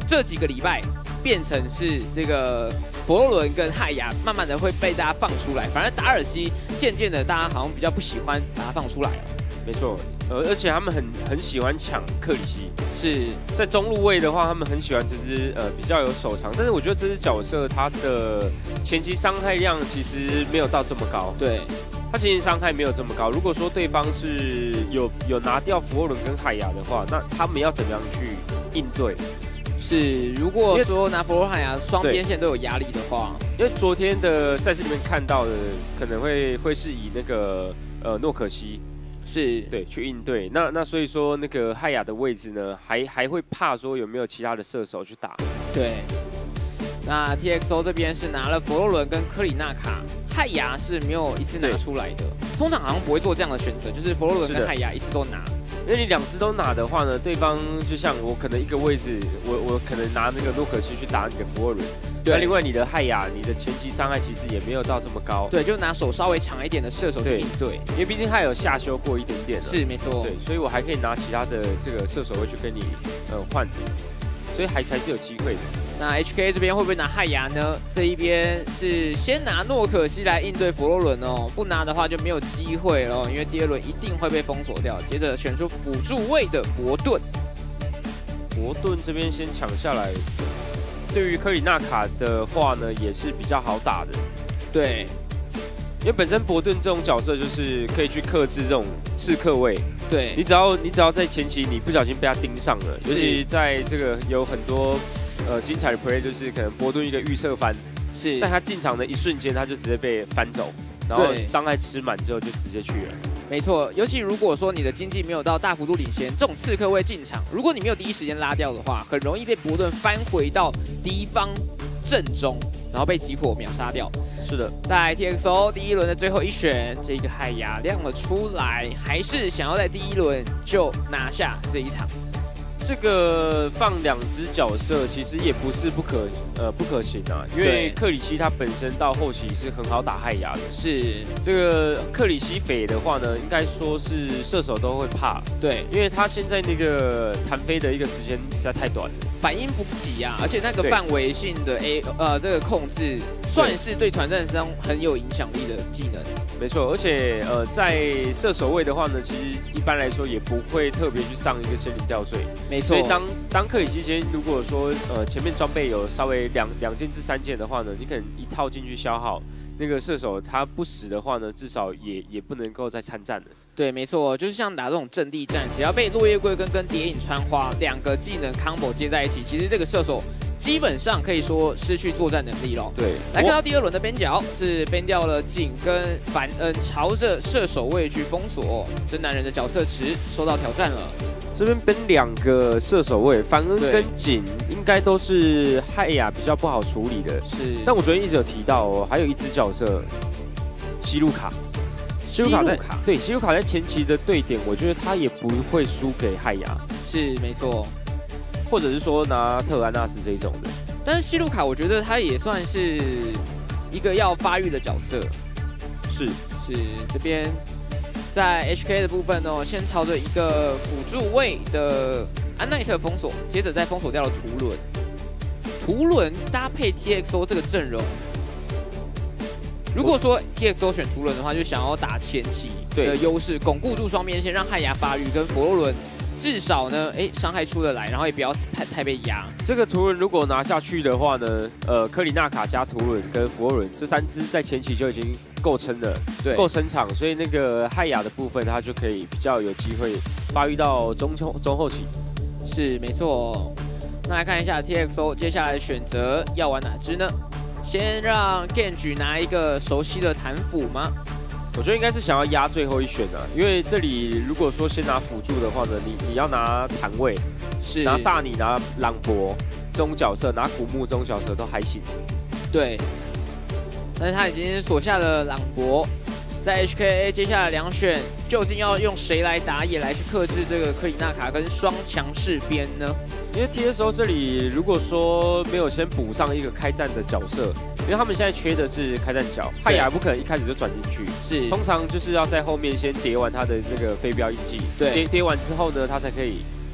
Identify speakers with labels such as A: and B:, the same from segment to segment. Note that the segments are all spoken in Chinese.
A: 这几个礼拜变成是这个佛罗伦跟汉雅慢慢的会被大家放出来，反而达尔西渐渐的大家好像比较不喜欢把它放出来了。
B: 没错，而且他们很喜欢抢克里希，
A: 是
B: 在中路位的话，他们很喜欢这只比较有手长，但是我觉得这只角色它的前期伤害量其实没有到这么高。
A: 对，
B: 它前期伤害没有这么高。如果说对方是有拿掉佛罗伦跟海雅的话，那他们要怎么样去应对？
A: 是，如果说拿佛罗海雅双边线都有压力的话，
B: 因为昨天的赛事里面看到的，可能会是以那个诺可西。
A: 是
B: 对去应对，那所以说那个汉雅的位置呢，还会怕说有没有其他的射手去打。
A: 对，那 TXO 这边是拿了佛罗伦跟科里纳卡，汉雅是没有一次拿出来的。通常好像不会做这样的选择，就是佛罗伦跟汉雅一次都拿。
B: 因为你两只都拿的话呢，对方就像我可能一个位置，我可能拿那个诺可西去打你的佛罗伦。那另外你的汉雅，你的前期伤害其实也没有到这么高。
A: 对，就拿手稍微长一点的射手去应对，
B: 因为毕竟他有下修过一点点。
A: 是没错。
B: 对，所以我还可以拿其他的这个射手位去跟你换，所以还是有机会的。
A: 那 HK 这边会不会拿汉雅呢？这一边是先拿诺可西来应对佛罗伦哦，不拿的话就没有机会了，因为第二轮一定会被封锁掉。接着选出辅助位的伯顿，
B: 伯顿这边先抢下来。对于科里纳卡的话呢，也是比较好打的。
A: 对，
B: 因为本身伯顿这种角色就是可以去克制这种刺客位。
A: 对，
B: 你只要在前期你不小心被他盯上了，尤其在这个有很多精彩的 play， 就是可能伯顿一个预测翻，
A: 是
B: 在他进场的一瞬间他就直接被翻走，然后伤害吃满之后就直接去了。
A: 没错，尤其如果说你的经济没有到大幅度领先，这种刺客位进场，如果你没有第一时间拉掉的话，很容易被伯顿翻回到敌方阵中，然后被击破秒杀掉。
B: 是的，
A: 在 TXO 第一轮的最后一选，这个汉雅亮了出来，还是想要在第一轮就拿下这一场。
B: 这个放两只角色其实也不是不可行啊，因为克里希他本身到后期是很好打汉雅的。
A: 是
B: 这个克里希匪的话呢，应该说是射手都会怕。
A: 对，
B: 因为他现在那个弹飞的一个时间实在太短了，
A: 反应不及啊，而且那个范围性的这个控制算是对团战上很有影响力的技能。
B: 没错，而且在射手位的话呢，其实一般来说也不会特别去上一个仙灵吊坠。
A: 没错，
B: 所以当克里希先如果说前面装备有稍微两件至3件的话呢，你可能一套进去消耗。那个射手他不死的话呢，至少也不能够再参战了。
A: 对，没错，就是像打这种阵地战，只要被落叶归根跟谍影穿花两个技能 combo 接在一起，其实这个射手基本上可以说失去作战能力了。
B: 对，
A: 来看到第二轮的边角是边掉了景跟凡恩，朝着射手位去封锁，真男人的角色池受到挑战了。
B: 这边奔2个射手位，凡恩跟景应该都是汉雅比较不好处理的。
A: 是，
B: 但我昨天一直有提到哦，还有一只角色西路卡。西路卡在前期的对点，我觉得他也不会输给汉雅。
A: 是没错，
B: 或者是说拿特安纳斯这一种的。
A: 但是西路卡，我觉得他也算是一个要发育的角色。
B: 是
A: 这边。在 HK 的部分哦，先朝着一个辅助位的安奈特封锁，接着再封锁掉了图伦。图伦搭配 TXO 这个阵容，如果说 TXO 选图伦的话，就想要打前期的优势，巩固住双边线，让汉雅发育跟佛罗伦至少呢，伤害出得来，然后也不要太被压。这
B: 个图伦如果拿下去的话呢，科里纳卡加图伦跟佛罗伦这3只在前期就已经够撑了，对，够撑场，所以那个汉雅的部分它就可以比较有机会发育到中后期。
A: 是没错。那来看一下 TXO 接下来的选择要玩哪只呢？先让 Genji 拿一个熟悉的弹斧吗？
B: 我觉得应该是想要压最后一选啊，因为这里如果说先拿辅助的话呢，你要拿坦卫，是拿萨尼、拿朗博这种角色，拿古木这种角色都还行。
A: 对，但是他已经锁下了朗博，在 HKA 接下来2选，究竟要用谁来打野来去克制这个克里纳卡跟双强势边呢？
B: 因为 TSO 这里如果说没有先补上一个开战的角色，因为他们现在缺的是开战角，汉雅不可能一开始就转进去，是通常就是要在后面先叠完他的那个飞镖印记，对，叠完之后呢，他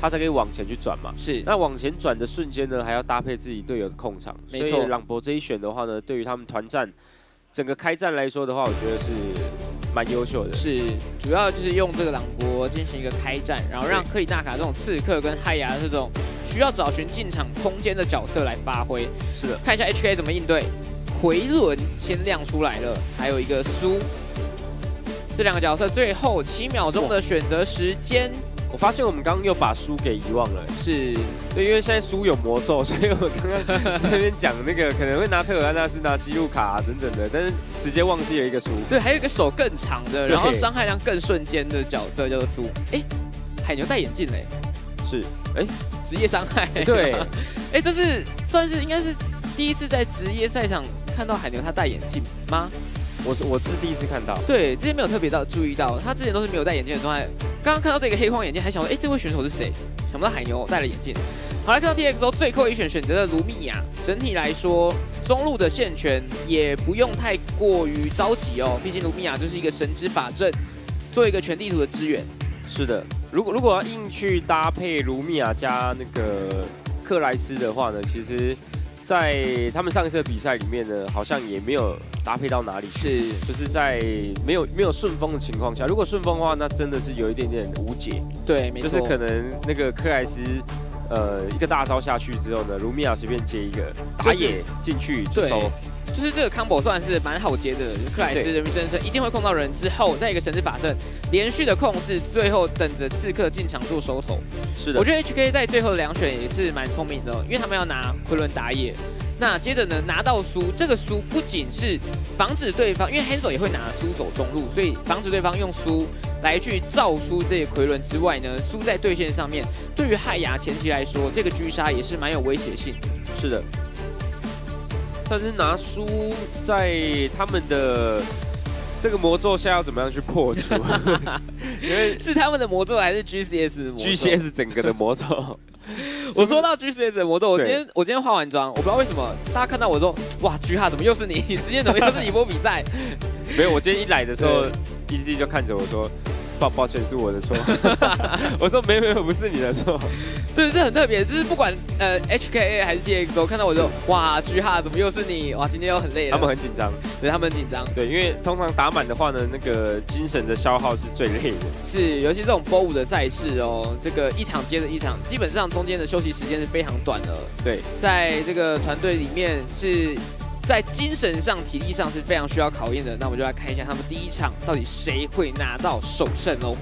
B: 他才可以往前去转嘛。
A: 是。
B: 那往前转的瞬间呢，还要搭配自己队友的控场。
A: 没错。
B: 所以朗博这一选的话呢，对于他们团战整个开战来说的话，我觉得是蛮优秀的。
A: 是，主要就是用这个朗博进行一个开战，然后让克里纳卡这种刺客跟汉雅这种需要找寻进场空间的角色来发挥。
B: 是的。
A: 看一下 HK 怎么应对。回轮先亮出来了，还有一个苏，这两个角色最后7秒钟的选择时间。
B: 我发现我们刚刚又把苏给遗忘了，
A: 是
B: 对，因为现在苏有魔咒，所以我刚刚在那边讲那个可能会拿特尔安纳斯、拿西路卡等等的，但是直接忘记了一个苏。
A: 对，还有一个手更长的，然后伤害量更瞬间的角色叫做苏。哎，海牛戴眼镜嘞，
B: 是，
A: 职业伤害。
B: 对，
A: 这是算是应该是第一次在职业赛场看到海牛他戴眼镜吗？
B: 我是第一次看到。
A: 对，之前没有特别注意到，他之前都是没有戴眼镜的状态。刚刚看到这个黑框眼镜，还想说，这位选手是谁？想不到海牛戴了眼镜。好，来看到 TXO 最后一选择的卢米亚，整体来说中路的线权也不用太过于着急哦，毕竟卢米亚就是一个神之法阵，做一个全地图的支援。
B: 是的，如果要硬去搭配卢米亚加那个克莱斯的话呢，其实，在他们上一次的比赛里面呢，好像也没有搭配到哪里去，就是在没有顺风的情况下，如果顺风的话，那真的是有一点点无解。
A: 对，没错，
B: 就是可能那个克莱斯，一个大招下去之后呢，卢米亚随便接一个打野进去就收。
A: 就是这个 combo 算是蛮好接的，克莱斯人民真身一定会控到人之后，再一个神之法阵连续的控制，最后等着刺客进场做收头。
B: 是的，
A: 我觉得 HK 在最后的2选也是蛮聪明的，因为他们要拿昆仑打野。那接着呢，拿到苏，这个苏不仅是防止对方，因为 Hanzo 也会拿苏走中路，所以防止对方用苏来去照出这个奎伦之外呢，苏在对线上面，对于汉雅前期来说，这个狙杀也是蛮有威胁性。
B: 是的。但是拿苏在他们的这个魔咒下要怎么样去破除？
A: 因为是他们的魔咒还是 GCS 的魔咒
B: ？GCS 整个的魔咒。
A: 我说到 GCS 的魔咒，我今天化完妆，我不知道为什么大家看到我说，哇 ，G 哈怎么又是你？今天怎么又是你播比赛？
B: 没有，我今天一来的时候 ，EZ 就看着我说。抱歉，是我的错。我说没有，不是你的错。
A: 对，这很特别，就是不管HKA 还是 TXO， 看到我就哇，G 哈怎么又是你？哇，今天又很累了。
B: 他们很紧张，
A: 对，他们很紧张。
B: 对，因为通常打满的话呢，那个精神的消耗是最累的。
A: 是，尤其这种BO5的赛事哦，这个一场接着一场，基本上中间的休息时间是非常短的。
B: 对，
A: 在这个团队里面是。在精神上、体力上是非常需要考验的。那我们就来看一下他们第一场到底谁会拿到首胜哦。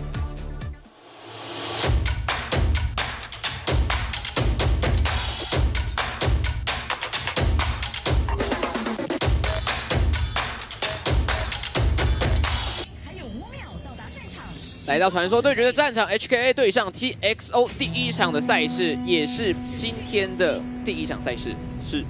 A: 还有5秒到达战场。来到传说对决的战场 ，HKA 对上 TXO 第一场的赛事，也是今天的第一场赛事。
B: 是。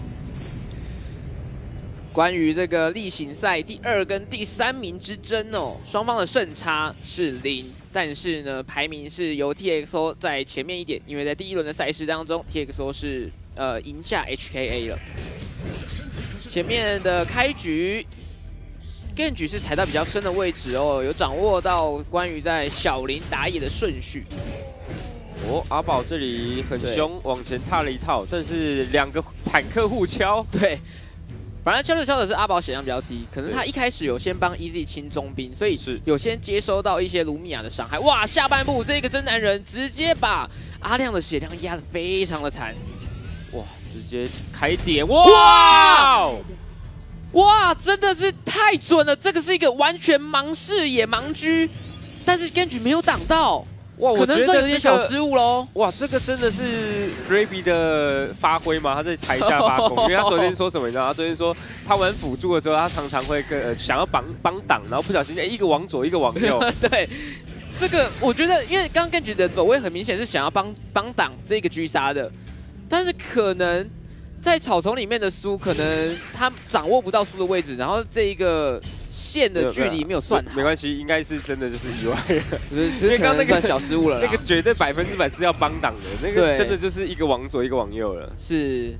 A: 关于这个例行赛第2跟第3名之争哦，双方的胜差是0，但是呢，排名是由 TXO 在前面一点，因为在第1轮的赛事当中 ，TXO 是赢下 HKA 了。前面的开局 ，Genji 是踩到比较深的位置哦，有掌握到关于在小林打野的顺序。
B: 哦，阿宝这里很凶，往前踏了一套，但是2个坦克互敲，
A: 对。反正敲的是阿宝血量比较低，可能他一开始有先帮 EZ 清中兵，所以有先接收到一些卢米亚的伤害。哇，下半部这个真男人直接把阿亮的血量压得非常的惨，
B: 哇，直接开点，哇，
A: 哇，真的是太准了！这个是一个完全盲视野盲狙，但是 Genji 没有挡到。哇，可能说有点小失误喽。
B: 哇，这个真的是 Raby 的发挥吗？他在台下发功，因为他昨天说什么？你知道？他昨天说他玩辅助的时候，他常常会想要帮挡，然后不小心一个往左，一个往右。
A: 对，这个我觉得，因为刚刚 Genji 的走位很明显是想要帮挡这个狙杀的，但是可能在草丛里面的苏，可能他掌握不到苏的位置，然后这一个。线的距离没有算好，
B: 没关系，应该是真的就是意外了，
A: 只是刚刚那个小失误了。
B: 那个绝对100%是要帮挡的，那个真的就是一个往左一个往右了。
A: 是，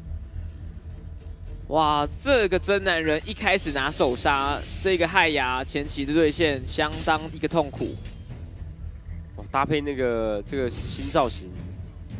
A: 哇，这个真男人一开始拿手杀，这个害牙前期的对线相当一个痛苦。
B: 搭配这个新造型，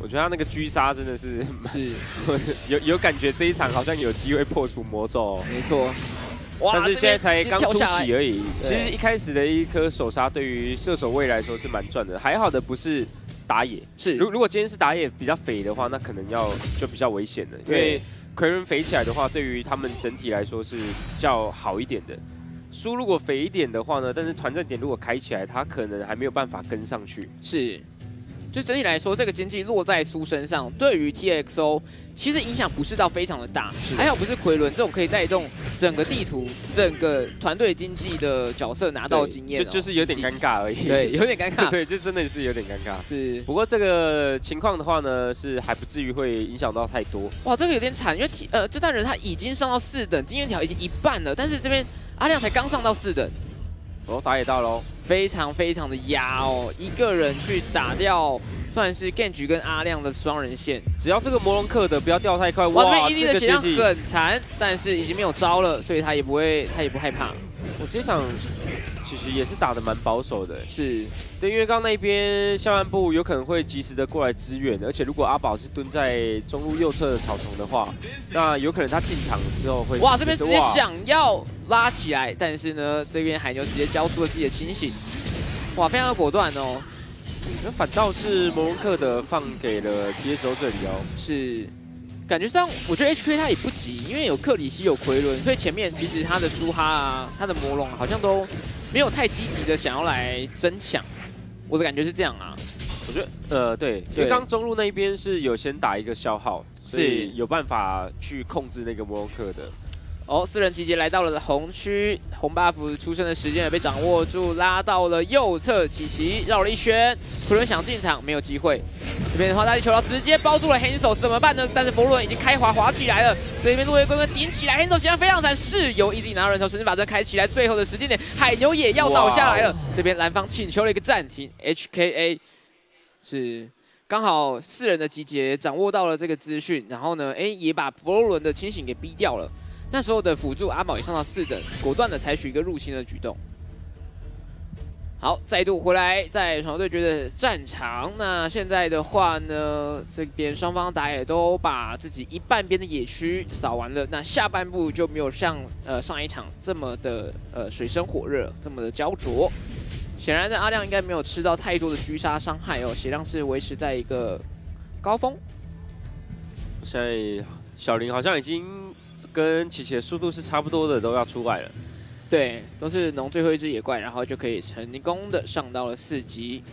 B: 我觉得他那个狙杀真的是有感觉，这一场好像有机会破除魔咒、哦。
A: 没错。
B: 但是现在才刚初期而已。其实一开始的一颗手杀对于射手位来说是蛮赚的，还好的不是打野。
A: 是，
B: 如果今天是打野比较肥的话，那可能就比较危险了。因为奎伦肥起来的话，对于他们整体来说是比较好一点的。输如果肥一点的话呢，但是团战点如果开起来，他可能还没有办法跟上去。
A: 是。就整体来说，这个经济落在苏身上，对于 TXO 其实影响不是到非常的大，还好不是奎伦这种可以带动整个地图、整个团队经济的角色拿到经验，
B: 就是有点尴尬而已。
A: 对，有点尴尬。
B: 对，就真的是有点尴尬。
A: 是，
B: 不过这个情况的话呢，是还不至于会影响到太多。
A: 哇，这个有点惨，因为这代人他已经上到4等，经验条已经一半了，但是这边阿亮才刚上到4等。
B: 哦，打野到喽，
A: 非常非常的压哦，一个人去打掉。算是 Genji 跟阿亮的双人线，
B: 只要这个魔龙克的不要掉太快，
A: 哇，这边一定的血量很残，但是已经没有招了，所以他也不害怕。
B: 我这场其实也是打得蛮保守的，
A: 是
B: 对，因为刚刚那边下半部有可能会及时的过来支援，而且如果阿宝是蹲在中路右侧的草丛的话，那有可能他进场之后会
A: 哇，这边直接想要拉起来，但是呢，这边海牛直接交出了自己的清醒，哇，非常的果断哦。
B: 那反倒是魔龙克的放给了 TXO 这里哦，
A: 是，感觉上我觉得 HK 他也不急，因为有克里希有奎伦，所以前面其实他的苏哈啊，他的魔龙好像都没有太积极的想要来争抢，我的感觉是这样啊。
B: 我觉得对，因为刚中路那边是有先打一个消耗，所以有办法去控制那个魔龙克的。
A: 哦，4人集结来到了红区，红 buff 出生的时间也被掌握住，拉到了右侧，琪琪绕了一圈，奎伦想进场没有机会。这边的话，大地球刀直接包住了 Hanzo， 怎么办呢？但是佛罗伦已经开滑起来了，这边落叶龟龟顶起来 ，Hanzo 显然非常惨，是由 EZ 拿到人头神之法阵开起来，最后的时间点，海牛也要倒下来了。这边蓝方请求了一个暂停 ，HKA 是。刚好4人的集结掌握到了这个资讯，然后呢，也把佛罗伦的清醒给逼掉了。那时候的辅助阿宝也上到4等，果断的采取一个入侵的举动。好，再度回来在传说对决的战场。那现在的话呢，这边双方打野都把自己一半边的野区扫完了，那下半部就没有像上一场这么的水深火热，这么的焦灼。显然的，阿亮应该没有吃到太多的狙杀伤害哦，血量是维持在一个高峰。
B: 现在小林好像已经跟琪琪的速度是差不多的，都要出来了。
A: 对，都是农最后一只野怪，然后就可以成功的上到了4级。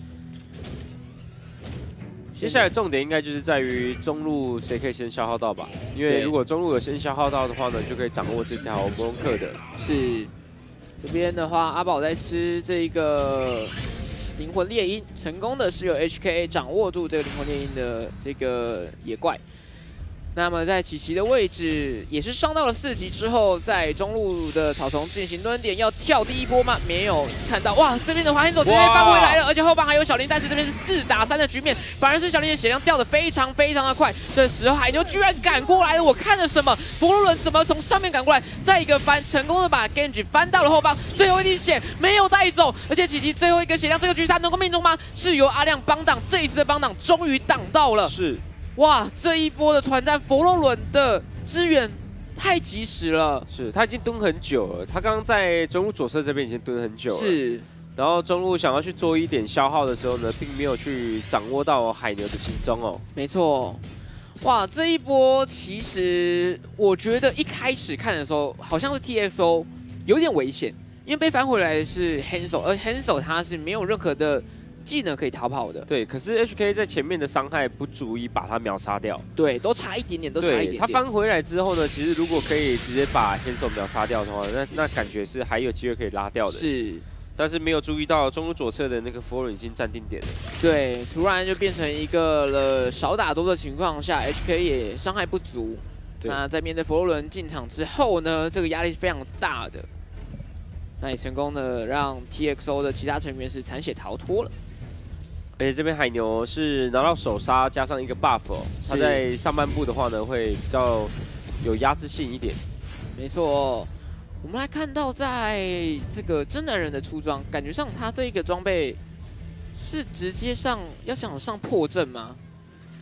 B: 接下来重点应该就是在于中路谁可以先消耗到吧？因为如果中路有先消耗到的话呢，就可以掌握这条魔龙克的。
A: 是。这边的话，阿宝在吃这个灵魂猎鹰，成功的是由 HKA 掌握住这个灵魂猎鹰的这个野怪。那么在琪琪的位置也是上到了4级之后，在中路的草丛进行蹲点，要跳第一波吗？没有看到。哇，这边的华天佐直接翻回来了，而且后方还有小林，但是这边是4打3的局面，反而是小林的血量掉得非常的快。这时候海牛居然赶过来了，我看了什么？佛罗伦怎么从上面赶过来？再一个翻，成功的把 Genji 翻到了后方，最后一滴血没有带走，而且琪琪最后一个血量，这个狙杀能够命中吗？是由阿亮帮挡，这一次的帮挡终于挡到了。
B: 是。
A: 哇，这一波的团战，佛罗伦的支援太及时了。
B: 是，他已经蹲很久了。他刚刚在中路左侧这边已经蹲很久了。
A: 是。
B: 然后中路想要去做一点消耗的时候呢，并没有去掌握到海牛的行踪哦。
A: 没错。哇，这一波其实我觉得一开始看的时候，好像是 TXO 有点危险，因为被翻回来的是 Hanzo， 而 Hanzo 他是没有任何的技能可以逃跑的。
B: 对，可是 HK 在前面的伤害不足以把他秒杀掉。
A: 对，都差一点点，都差一点点。
B: 他翻回来之后呢，其实如果可以直接把 Hanzo 秒杀掉的话，那感觉是还有机会可以拉掉的。
A: 是。
B: 但是没有注意到中路左侧的那个佛罗伦已经站定点了。
A: 对，突然就变成一个少打多的情况下 ，HK 也伤害不足。那在面对佛罗伦进场之后呢，这个压力是非常大的。那也成功的让 TXO 的其他成员是残血逃脱了。
B: 而且这边海牛是拿到手杀加上一个 buff， 他在上半部的话呢会比较有压制性一点。
A: 没错，我们来看到在这个真男人的出装，感觉上他这一个装备是直接要想上破阵吗？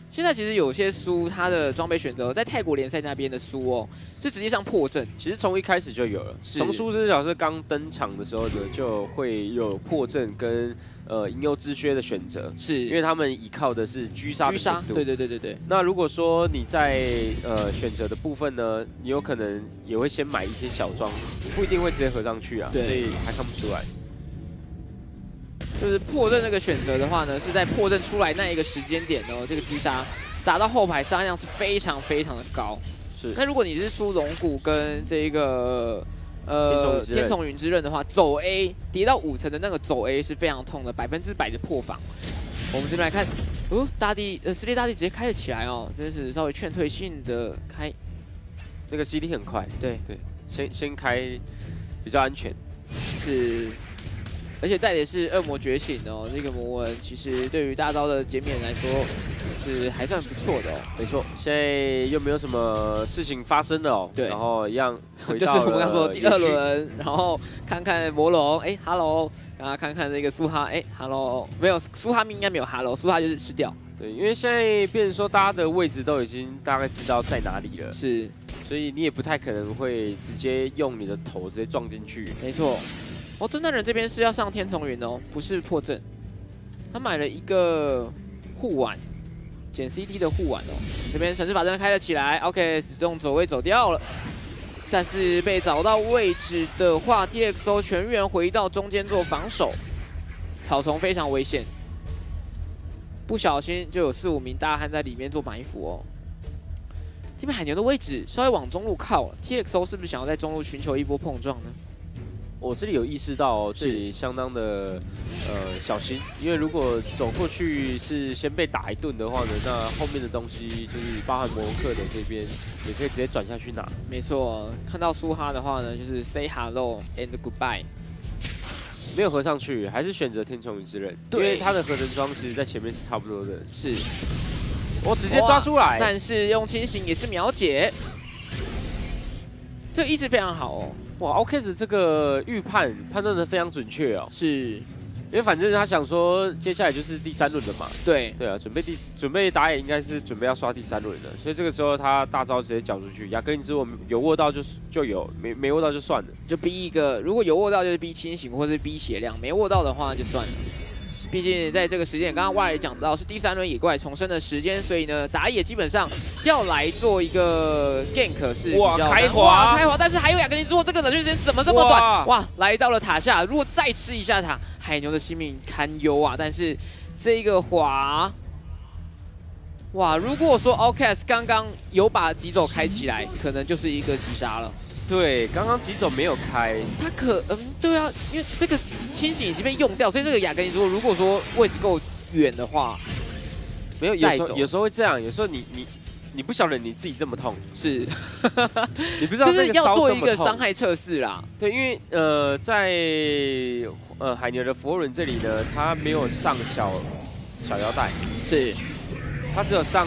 A: 现在其实有些苏他的装备选择在泰国联赛那边的苏哦，是直接上破阵。
B: 其实从一开始就有了，从苏这角色刚登场的时候呢，就会有破阵跟银幽之靴的选择，
A: 是
B: 因为他们依靠的是狙杀的速度。
A: 对。
B: 那如果说你在选择的部分呢，你有可能也会先买一些小装，不一定会直接合上去啊，所以还看不出来。
A: 就是破阵那个选择的话呢，是在破阵出来那一个时间点呢，这个狙杀打到后排杀量是非常的高。
B: 是。
A: 那如果你是出龙骨跟这个天丛云之刃的话，走 A 跌到5层的那个走 A 是非常痛的，100%的破防。我们这边来看，大地撕裂大地直接开了起来哦，真是稍微劝退性的开，
B: 那个 CD 很快，对，先开比较安全，
A: 是。而且带的是恶魔觉醒哦，这个魔纹其实对于大招的减免来说是还算不错的哦。
B: 没错，现在又没有什么事情发生了哦。对。然后一样回到
A: 就是我们刚说的第2轮，然后看看魔龙，，Hello， 然后看看这个苏哈，，Hello， 没有苏哈应该没有 Hello， 苏哈就是吃掉。
B: 对，因为现在变成说大家的位置都已经大概知道在哪里了，
A: 是，
B: 所以你也不太可能会直接用你的头直接撞进去。
A: 没错。侦探人这边是要上天丛云哦，不是破阵。他买了一个护腕，减 CD 的护腕哦。这边神之法阵开了起来 ，OK， 死中走位走掉了。但是被找到位置的话 ，TXO 全员回到中间做防守，草丛非常危险，不小心就有4、5名大汉在里面做埋伏哦。这边海牛的位置稍微往中路靠了 ，TXO 是不是想要在中路寻求一波碰撞呢？
B: 我这里有意识到哦，这里相当的小心，因为如果走过去是先被打一顿的话呢，那后面的东西就是包含摩克的这边也可以直接转下去拿。
A: 没错，看到苏哈的话呢，就是 say hello and goodbye，
B: 没有合上去，还是选择天丛云之刃，因为他的合成装其实在前面是差不多的。
A: 是，
B: 我直接抓出来，
A: 但是用清醒也是秒解，这个意志非常好哦。
B: 哇 ，OKS 这个预判断的非常准确哦。
A: 是，
B: 因为反正他想说接下来就是第3轮了嘛。对啊，准备打野应该是准备要刷第3轮了，所以这个时候他大招直接缴出去。雅格林之我有握到就有，没握到就算了。
A: 就逼一个，如果有握到就是逼清醒或是逼血量，没握到的话就算了。毕竟在这个时间点，刚刚外也讲到是第3轮野怪重生的时间，所以呢打野基本上要来做一个 gank 是比较
B: 开滑，
A: 但是还有雅格林之火这个冷却时间怎么这么短？哇，来到了塔下，如果再吃一下塔，海牛的性命堪忧啊！但是这个滑，哇，如果说 OKS 刚刚有把疾走开起来，可能就是一个击杀了。
B: 对，刚刚疾走没有开，
A: 他对啊，因为这个清醒已经被用掉，所以这个雅格林之火如果说位置够远的话，
B: 没有，有时候会这样，有时候你不晓得你自己这么痛，
A: 是，
B: 你不知道
A: 就是要做一个伤害测试啦。
B: 对，因为在海牛的佛伦这里呢，他没有上小腰带，
A: 是，
B: 他只有上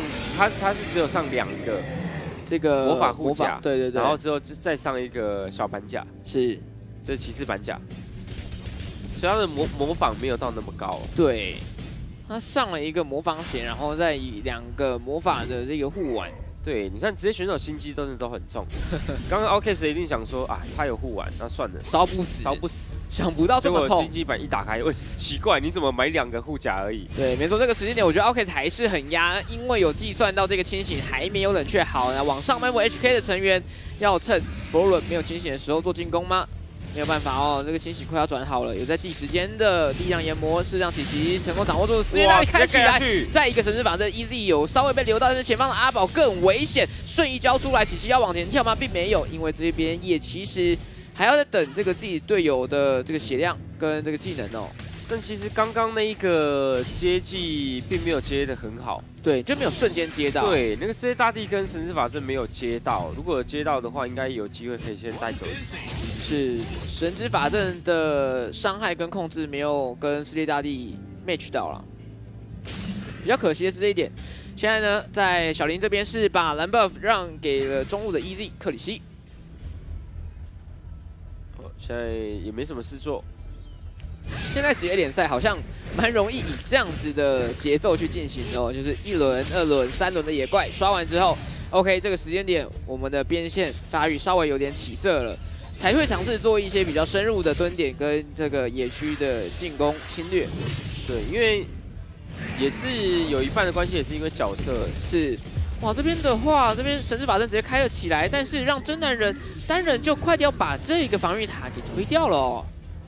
B: 2个
A: 这个
B: 魔法护甲，
A: 对，
B: 然后之后再上一个小板甲，
A: 是，
B: 这是骑士板甲，所以他的模仿没有到那么高。
A: 对。他上了一个魔方鞋，然后再以2个魔法的这个护腕。
B: 对，你看职业选手心机都很重。刚刚 OKS 一定想说啊，他有护腕，那算了，
A: 烧不死，想不到这么痛。
B: 结果经济版一打开，喂，奇怪，你怎么买2个护甲而已？
A: 对，没错，这个时间点我觉得 OKS 还是很压，因为有计算到这个清醒还没有冷却好，往上面 HK 的成员要趁佛伦没有清醒的时候做进攻吗？没有办法哦，这个清洗快要转好了，有在计时间的力量研磨是让琪琪成功掌握住撕裂大地开起来，再一个神之法阵 EZ 有稍微被留到，但是前方的阿宝更危险，瞬移交出来，琪琪要往前跳吗？并没有，因为这边也其实还要在等这个自己队友的这个血量跟这个技能哦。
B: 但其实刚刚那一个接技并没有接得很好，
A: 对，就没有瞬间接到。
B: 对，那个撕裂大地跟神之法阵没有接到，如果有接到的话，应该有机会可以先带走。
A: 是神之法阵的伤害跟控制没有跟撕裂大地 match 到了，比较可惜的是这一点。现在呢，在小林这边是把蓝 buff 让给了中路的 EZ 克里希。
B: 现在也没什么事做。
A: 现在职业联赛好像蛮容易以这样子的节奏去进行哦，就是1轮、2轮、3轮的野怪刷完之后 ，OK， 这个时间点我们的边线发育稍微有点起色了，才会尝试做一些比较深入的蹲点跟这个野区的进攻侵略。
B: 对，因为也是有一半的关系，也是因为角色
A: 是。哇，这边的话，这边神之法阵直接开了起来，但是让真男人单人就快要把这个防御塔给推掉了哦。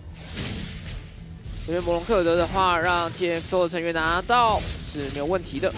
A: 这边摩龙克德的话，让 TXO 的成员拿到是没有问题的。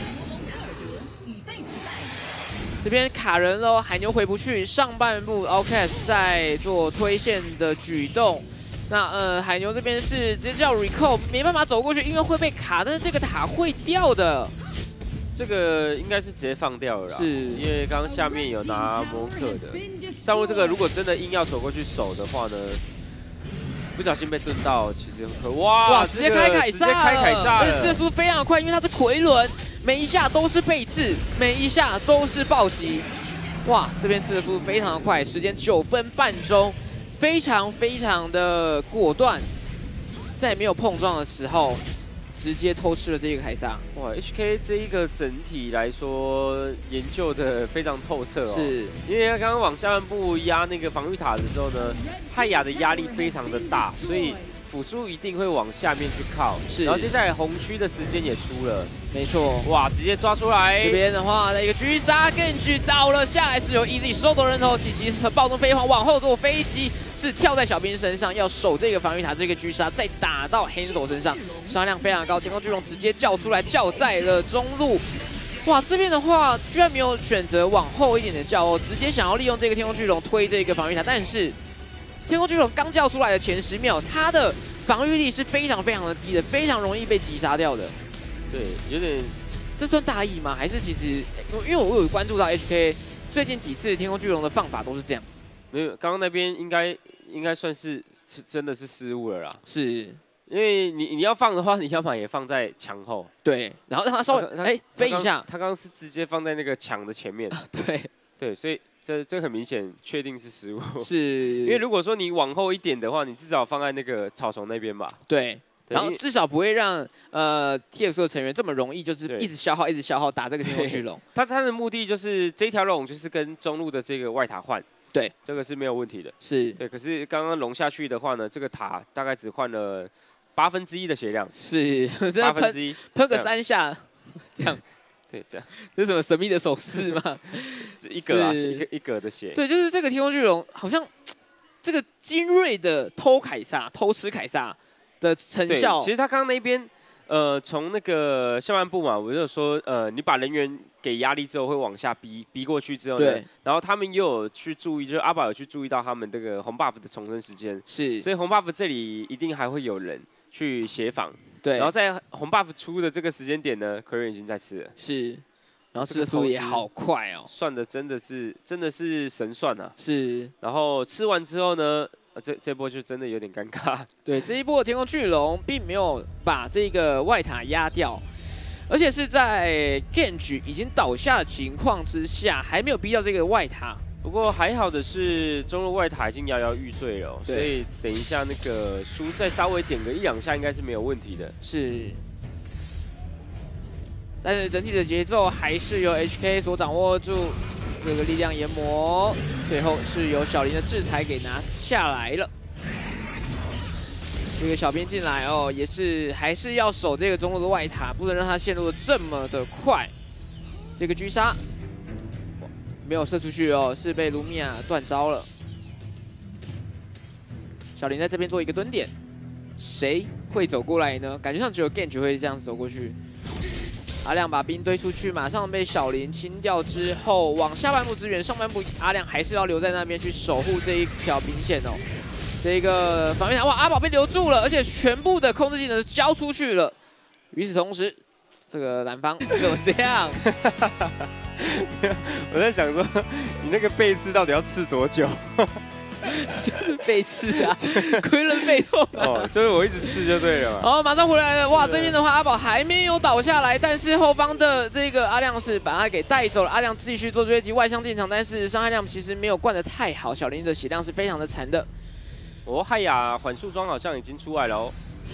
A: 这边卡人喽，海牛回不去，上半部 Outcast 在做推线的举动。那海牛这边是直接叫 Recall， 没办法走过去，因为会被卡，但是这个塔会掉的。
B: 这个应该是直接放掉了啦，是因为刚刚下面有拿摩克的，上路这个如果真的硬要走过去守的话呢，不小心被蹲到，其实很可哇，
A: 直接开凯撒了，而且射速非常的快，因为他是奎伦，每一下都是背刺，每一下都是暴击，哇，这边吃的速度非常的快，时间9分半钟，非常的果断，在没有碰撞的时候。直接偷吃了这个凯撒。
B: 哇 ，HK 这一个整体来说研究的非常透彻哦。是，因为他刚刚往下半部压那个防御塔的时候呢，泰雅的压力非常的大，所以辅助一定会往下面去靠。是，然后接下来红区的时间也出了。没错，哇，直接抓出来。
A: 这边的话，一个狙杀Genji倒了下来，是由 EZ 收夺人头，琪琪和暴动飞蝗往后坐飞机，是跳在小兵身上要守这个防御塔，这个狙杀再打到 Hanzo 身上，伤量非常高，天空巨龙直接叫出来，叫在了中路。哇，这边的话居然没有选择往后一点的叫哦，直接想要利用这个天空巨龙推这个防御塔，但是天空巨龙刚叫出来的前10秒，它的防御力是非常的低的，非常容易被击杀掉的。
B: 对，有点，
A: 这算大意吗？还是其实，因为我有关注到 HK 最近几次天空巨龙的放法都是这样子。
B: 没有，刚刚那边应该算是真的是失误了啦。
A: 是，
B: 因为你要放的话，你要么也放在墙后。
A: 对，然后让它稍微飞一下。
B: 他刚刚是直接放在那个墙的前面。对，所以这很明显，确定是失误。是，因为如果说你往后一点的话，你至少放在那个草丛那边吧。
A: 对。然后至少不会让TXO 的成员这么容易，就是一直消耗打这个天空巨龙。
B: 他的目的就是这条龙就是跟中路的这个外塔换，
A: 对，
B: 这个是没有问题的。
A: 是，
B: 对。可是刚刚龙下去的话呢，这个塔大概只换了1/8的血量，
A: 是1/8，喷个3下，这样。
B: 对，这样。
A: 这是什么神秘的手势吗？
B: 一格啊，一格的血。
A: 对，就是这个天空巨龙好像这个精锐的偷吃凯撒。的成效，
B: 其实他刚刚那边，从那个下半部嘛，我就说，你把人员给压力之后，会往下逼过去之后呢，然后他们又有去注意，就是阿宝有去注意到他们这个红 buff 的重生时间，是，所以红 buff 这里一定还会有人去协防，对，然后在红 buff 出的这个时间点呢，奎伦已经在吃了，是，然后吃的速度也好快哦，算的真的是神算啊，是，然后吃完之后呢。这波就真的有点尴尬。
A: 对，这一波的天空巨龙并没有把这个外塔压掉，而且是在 Genji 已经倒下的情况之下，还没有逼到这个外塔。
B: 不过还好的是，中路外塔已经摇摇欲坠了，所以等一下那个书再稍微点个1-2下，应该是没有问题的。是。
A: 但是整体的节奏还是由 HK 所掌握住。这个力量研磨，最后是由小林的制裁给拿下来了。这个小兵进来哦，也是还是要守这个中路的外塔，不能让他陷入的这么的快。这个狙杀没有射出去哦，是被卢米亚断招了。小林在这边做一个蹲点，谁会走过来呢？感觉上只有 Genji 会这样子走过去。阿亮把兵堆出去，马上被小林清掉之后，往下半部支援，上半部阿亮还是要留在那边去守护这一条兵线哦。这个防御塔，哇，阿宝被留住了，而且全部的控制技能交出去了。与此同时，这个蓝方怎么这样？
B: 我在想说，你那个背刺到底要刺多久？
A: 就是背刺啊，奎伦背痛
B: 哦，就是我一直刺就对了嘛。
A: 好，马上回来了，哇，这边的话阿宝还没有倒下来，但是后方的这个阿亮是把他给带走了。阿亮继续做追击外向进场，但是伤害量其实没有灌得太好，小林的血量是非常的残的。
B: 哦，汉雅缓速装好像已经出来了哦。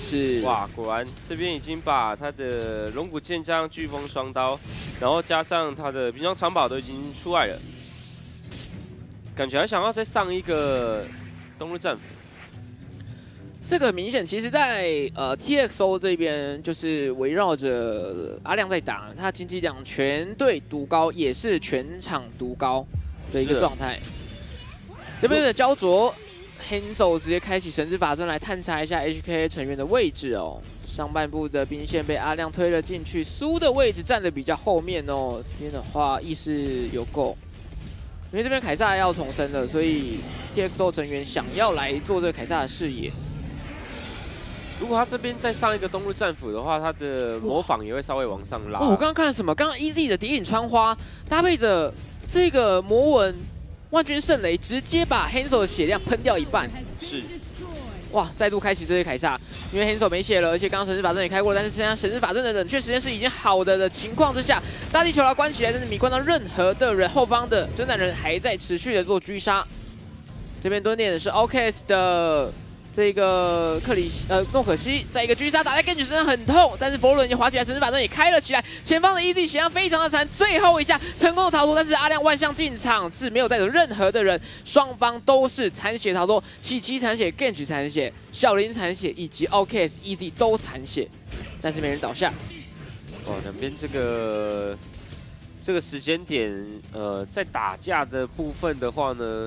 A: 是
B: 哇，果然这边已经把他的龙骨剑加上飓风双刀，然后加上他的平常长宝都已经出来了，感觉还想要再上一个冬日战斧。
A: 这个很明显，其实在TXO 这边就是围绕着阿亮在打，他经济量全队独高，也是全场独高的一个状态。这边的焦灼 ，Hanzo 直接开启神之法阵来探查一下 HK 成员的位置哦。上半部的兵线被阿亮推了进去，苏的位置站的比较后面哦。这边的话意识有够，因为这边凯撒要重生了，所以 TXO 成员想要来做这个凯撒的视野。
B: 如果他这边再上一个冬日战斧的话，他的模仿也会稍微往上拉。
A: 哦，我刚刚看了什么？刚刚 EZ 的谍影穿花搭配着这个魔纹万军圣雷，直接把 Hanzo 的血量喷掉一半。
B: 是，
A: 哇，再度开启这些凯撒，因为 Hanzo 没血了，而且刚刚神之法阵也开过了，但是现在神之法阵的冷却时间是已经好的情况之下，大地球牢关起来，但是没关到任何的人，后方的真男人还在持续的做狙杀。这边蹲点的是 OKS 的。 这个诺可西在一个狙杀打在 Genji 身上很痛，但是佛罗伦已经滑起来，神之法阵也开了起来。前方的 EZ 血量非常的惨，最后一下成功的逃脱，但是阿亮万象进场是没有带走任何的人，双方都是残血逃脱，琪琪残血 ，Genji 残血，小林残血以及 OKS EZ 都残血，但是没人倒下。
B: 哦，两边这个时间点，在打架的部分的话呢。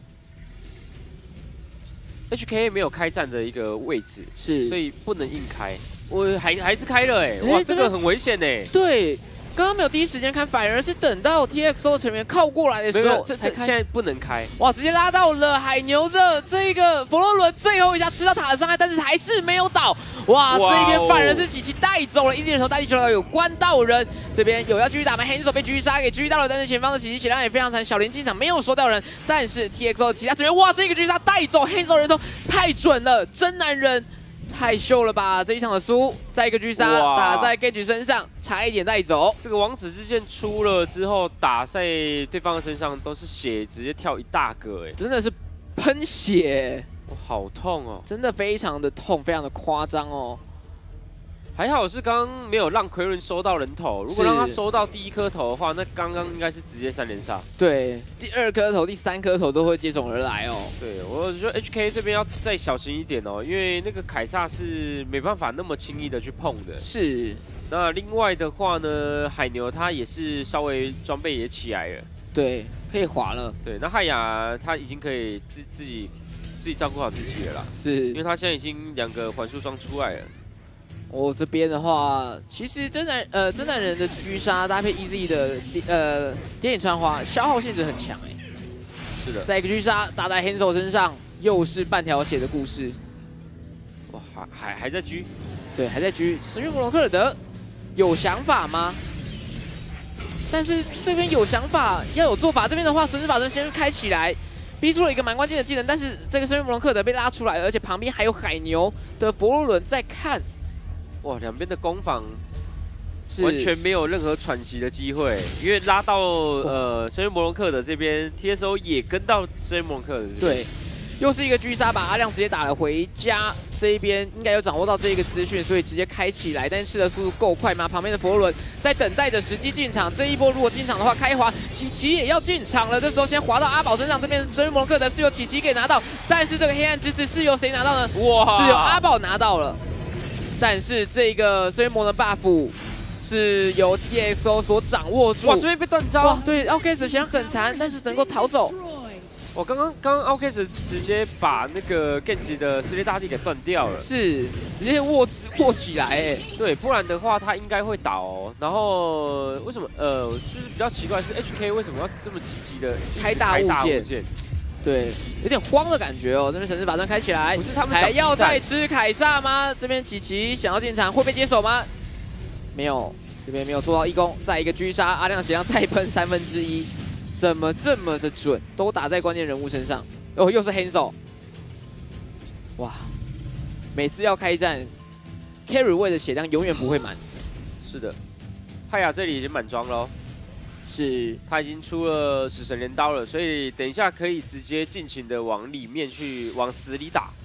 B: HK 没有开战的一个位置，
A: 是，
B: 所以不能硬开。我还是开了哎，哇，这个很危险哎。
A: 对，刚刚没有第一时间开，反而是等到 TXO 成员靠过来的时候，
B: 这现在不能开。
A: 哇，直接拉到了海牛的这个佛罗伦，最后一下吃到塔的伤害，但是还是没有倒。哇，这一边反而是琪琪带走了，一人头大地球有关到人，这边有要继续打吗？黑手被狙杀给狙到了，但是前方的琪琪血量也非常惨，小林进场没有收掉人，但是 TXO 的其他成员，哇，这个狙杀带走黑手人头太准了，真男人。 太秀了吧！这一场的输，再一个狙杀打在 Genji 身上，差一点带走。
B: 这个王子之剑出了之后，打在对方的身上都是血，直接跳一大个，哎，
A: 真的是喷血，
B: 哇，好痛哦！
A: 真的非常的痛，非常的夸张哦。
B: 还好是刚刚没有让奎伦收到人头，如果让他收到第一颗头的话，那刚刚应该是直接3连杀。
A: 对，第2颗头、第3颗头都会接踵而来哦。
B: 对，我觉得 HK 这边要再小心一点哦，因为那个凯撒是没办法那么轻易的去碰的。是。那另外的话呢，海牛他也是稍微装备也起来了，
A: 对，可以滑了。对，
B: 那汉雅他已经可以自己照顾好自己了啦。是，因为他现在已经2个环束装出来了。
A: 我这边的话，其实真男人的狙杀搭配 EZ 的电影穿花，消耗性质很强哎。是的，再一个狙杀打在 Hanzo 身上，又是半条血的故事。
B: 哇，还在狙，
A: 对，还在狙。神域摩洛克尔德有想法吗？但是这边有想法，要有做法。这边的话，神之法阵先开起来。 逼出了一个蛮关键的技能，但是这个神域摩洛克尔德被拉出来了，而且旁边还有海牛的佛罗伦在看。
B: 哇，两边的攻防完全没有任何喘息的机会，因为拉到神域摩洛克的这边 ，TSO 也跟到神域摩洛克的这边。对，
A: 又是一个狙杀，把阿亮直接打了回家。这一边应该有掌握到这一个资讯，所以直接开起来。但是的速度够快吗？旁边的佛罗伦在等待着时机进场。这一波如果进场的话，开滑，琪琪也要进场了。这时候先滑到阿宝身上，这边神域摩洛克的是由琪琪给拿到，但是这个黑暗之子是由谁拿到呢？哇，是由阿宝拿到了。 但是这个神域魔的 buff 是由 TXO 所掌握住。哇，这
B: 边被断招。
A: 哇，对 ，OKS 血量很残，但是能够逃走。
B: 我刚刚 OKS 直接把那个 Genji 的撕裂大地给断掉了。
A: 是，直接握起来哎。
B: 对，不然的话他应该会倒哦。然后为什么就是比较奇怪是 HK 为什么要这么积极的
A: 开大物件？ 对，有点慌的感觉哦。这边神之法阵开起来，不是他们还要再吃凯撒吗？这边琪琪想要进场，会被接手吗？没有，这边没有做到一攻，再一个狙杀，阿亮血量再喷1/3，怎么这么的准？都打在关键人物身上。哦，又是 Hanzo， 哇，每次要开战 ，carry 位的血量永远不会满。
B: 是的，泰雅这里已经满装喽。 是，他已经出了死神镰刀了，所以等一下可以直接尽情的往里面去，往死里打。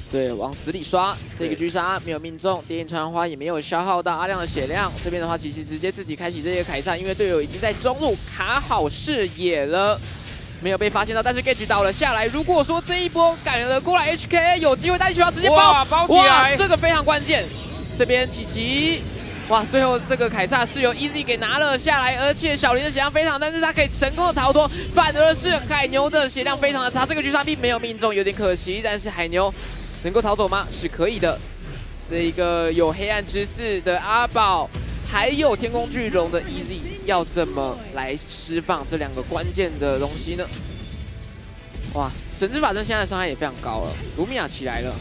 A: 对，往死里刷，这个狙杀没有命中，电影传花也没有消耗到阿亮的血量。这边的话，其实直接自己开启这些凯撒，因为队友已经在中路卡好视野了。 没有被发现到，但是 Gage 倒了下来。如果说这一波赶了过来 ，HK 有机会大地球要直接包
B: 起来，
A: 这个非常关键。这边琪琪，哇，最后这个凯撒是由 Easy 给拿了下来，而且小林的血量非常，但是他可以成功的逃脱，反而是海牛的血量非常的差，这个狙杀并没有命中，有点可惜。但是海牛能够逃走吗？是可以的。这一个有黑暗之刺的阿宝。 还有天空巨龙的 Easy 要怎么来释放这两个关键的东西呢？哇，神之法阵现在的伤害也非常高了，卢米亚起来了，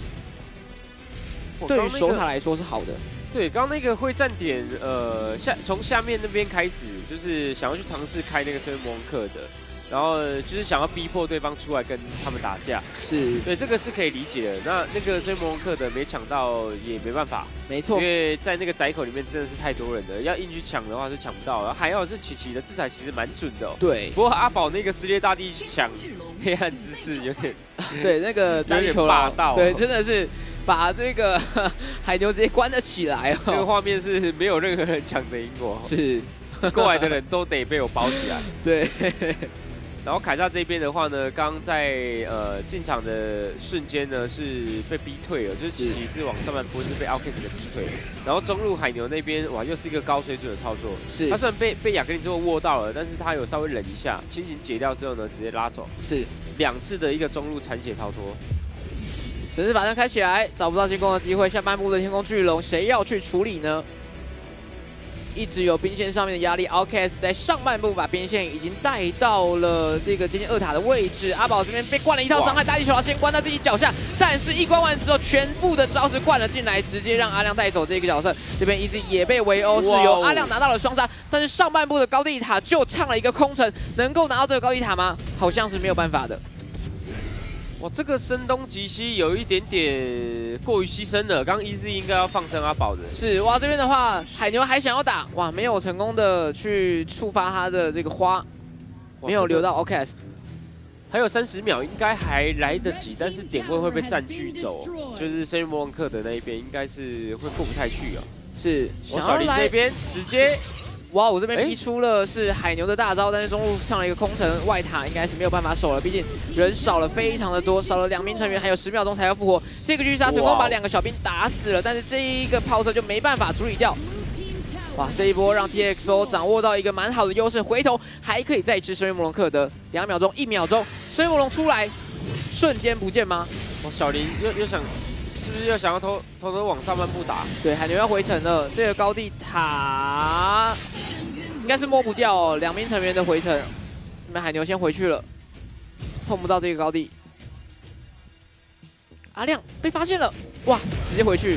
A: 对于守塔来说是好的。
B: 对，刚刚那个会站点，从下面那边开始，就是想要去尝试开那个生魔王克的。 然后就是想要逼迫对方出来跟他们打架，
A: 是对
B: 这个是可以理解的。那个追魔王克的没抢到也没办法，
A: 没错，
B: 因为在那个窄口里面真的是太多人了，要硬去抢的话是抢不到。然后还好是琪琪的制裁其实蛮准的、哦，
A: 对。
B: 不过阿宝那个撕裂大地抢黑暗之势有点，
A: 对那个大地球
B: 霸道、哦，
A: 对，真的是把这个海牛直接关了起来、哦。
B: 这个画面是没有任何人抢得赢我，
A: 是
B: 过来的人都得被我包起来，
A: 对。
B: 然后凯撒这边的话呢，刚刚在进场的瞬间呢是被逼退了，就是琪琪是往上半坡是被 Outcast 给逼退了。然后中路海牛那边哇又是一个高水准的操作，
A: 是
B: 他虽然被雅格尼之后握到了，但是他有稍微忍一下，清醒解掉之后呢直接拉走，
A: 是
B: 2次的一个中路残血逃脱。
A: 神之法阵开起来，找不到进攻的机会，下半部的天空巨龙谁要去处理呢？ 一直有兵线上面的压力 ，Outcast 在上半部把边线已经带到了这个接近2塔的位置。阿宝这边被灌了一套伤害，大地球要先灌到自己脚下，但是一关完之后，全部的招式灌了进来，直接让阿亮带走这个角色。这边 Easy 也被围殴，是由阿亮拿到了双杀，但是上半部的高地塔就唱了一个空城，能够拿到这个高地塔吗？好像是没有办法的。
B: 哇，这个声东击西有一点点过于牺牲了。刚刚 Easy 应该要放生阿宝的。是
A: 哇，这边的话，海牛还想要打，哇，没有成功的去触发他的这个花，没有留到 Outcast。
B: 还有30秒，应该还来得及，但是点位会被占据走，就是圣域魔王克的那一边应该是会过不太去啊。
A: 是，
B: 小林这边直接。
A: 哇，我这边逼出了是海牛的大招，但是中路上了一个空城，外塔应该是没有办法守了，毕竟人少了非常的多，少了2名成员，还有10秒钟才要复活。这个狙杀成功把2个小兵打死了，但是这一个炮车就没办法处理掉。哇，这一波让 TXO 掌握到一个蛮好的优势，回头还可以再吃生域魔龙克的2秒钟、1秒钟，生域魔龙出来，瞬间不见吗？
B: 哇，小林又想。 是不是又想要偷往上半部打？
A: 对，海牛要回城了。这个高地塔应该是摸不掉哦，2名成员的回城。这边海牛先回去了，碰不到这个高地。阿亮被发现了，哇，直接回去。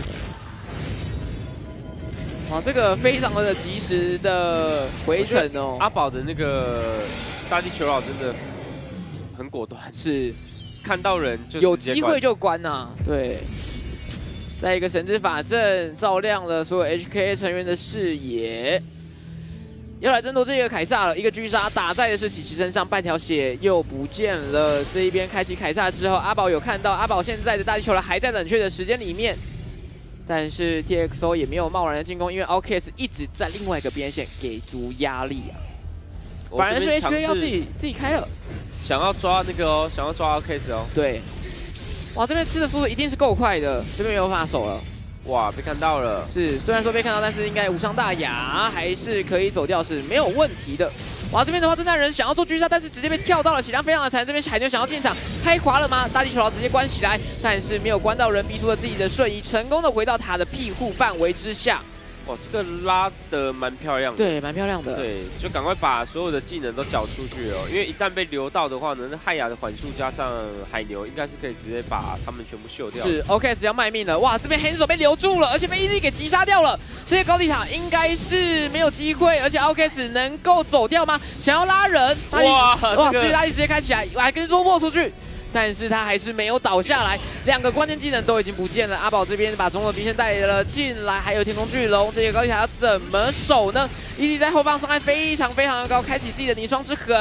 A: 哇，这个非常的及时的回城哦。
B: 阿宝的那个大地球老真的很果断，
A: 是
B: 看到人就
A: 有机会就关呐、对。 在一个神之法阵照亮了所有 HKA 成员的视野，要来争夺这个凯撒了。一个狙杀打在的是琪琪身上，半条血又不见了。这一边开启凯撒之后，阿宝有看到阿宝现在的大地球了，还在冷却的时间里面，但是 TXO 也没有贸然的进攻，因为 Outcast 一直在另外一个边线给足压力啊。反而是 HKA 要自己开了，
B: 想要抓那个哦，想要抓 Outcast 哦，
A: 对。 哇，这边吃的速度一定是够快的，这边没有办法守了。
B: 哇，被看到了。
A: 是，虽然说被看到，但是应该无伤大雅，还是可以走掉，是没有问题的。哇，这边的话，侦探人想要做狙杀，但是直接被跳到了，血量非常的残。这边海牛想要进场，开滑了吗？大地球牢直接关起来，但是没有关到人，逼出了自己的瞬移，成功的回到塔的庇护范围之下。
B: 哇，这个拉得蛮漂亮的，
A: 对，蛮漂亮的。
B: 对，就赶快把所有的技能都缴出去哦，因为一旦被留到的话呢，那汉雅的缓速加上海牛，应该是可以直接把他们全部秀掉。
A: 是 ，Outcast 要卖命了，哇，这边黑手被留住了，而且被 Easy 给击杀掉了。这些高地塔应该是没有机会，而且 Outcast 能够走掉吗？想要拉人，哇，这个大地直接开起来，还跟捉摸出去。 但是他还是没有倒下来，2个关键技能都已经不见了。阿宝这边把中路兵线带了进来，还有天空巨龙，这个高地塔要怎么守呢？Easy在后方伤害非常的高，开启自己的泥霜之痕，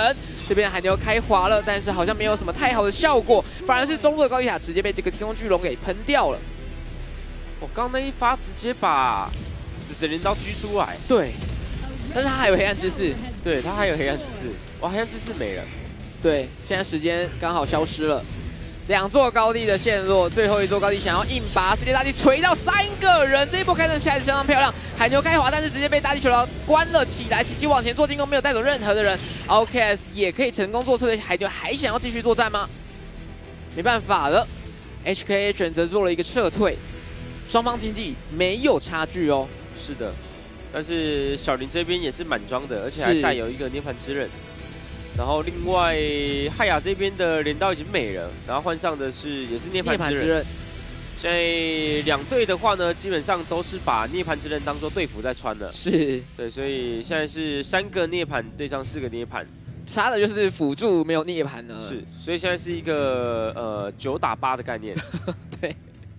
A: 这边海牛开滑了，但是好像没有什么太好的效果，反而是中路的高地塔直接被这个天空巨龙给喷掉了。
B: 我刚那一发直接把死神镰刀狙出来。
A: 对，但是他还有黑暗之势。
B: 对他还有黑暗之势，哇，黑暗之势没了。对，
A: 现在时间刚好消失了。 2座高地的陷落，最后一座高地想要硬拔世界大地锤到3个人，这一波开的起来相当漂亮。海牛开滑，但是直接被大地球牢关了起来。奇奇往前做进攻，没有带走任何的人。OKS 也可以成功做策略，海牛还想要继续作战吗？没办法了 ，HKA 选择做了一个撤退，双方经济没有差距哦。
B: 是的，但是小林这边也是满装的，而且还带有一个涅槃之刃。 然后另外汉雅这边的镰刀已经没了，然后换上的是也是涅槃之刃。现在2队的话呢，基本上都是把涅槃之刃当做队服在穿了。
A: 是，
B: 对，所以现在是3个涅槃对上4个涅槃，
A: 差的就是辅助没有涅槃了。
B: 是，所以现在是一个9打8的概念。
A: 对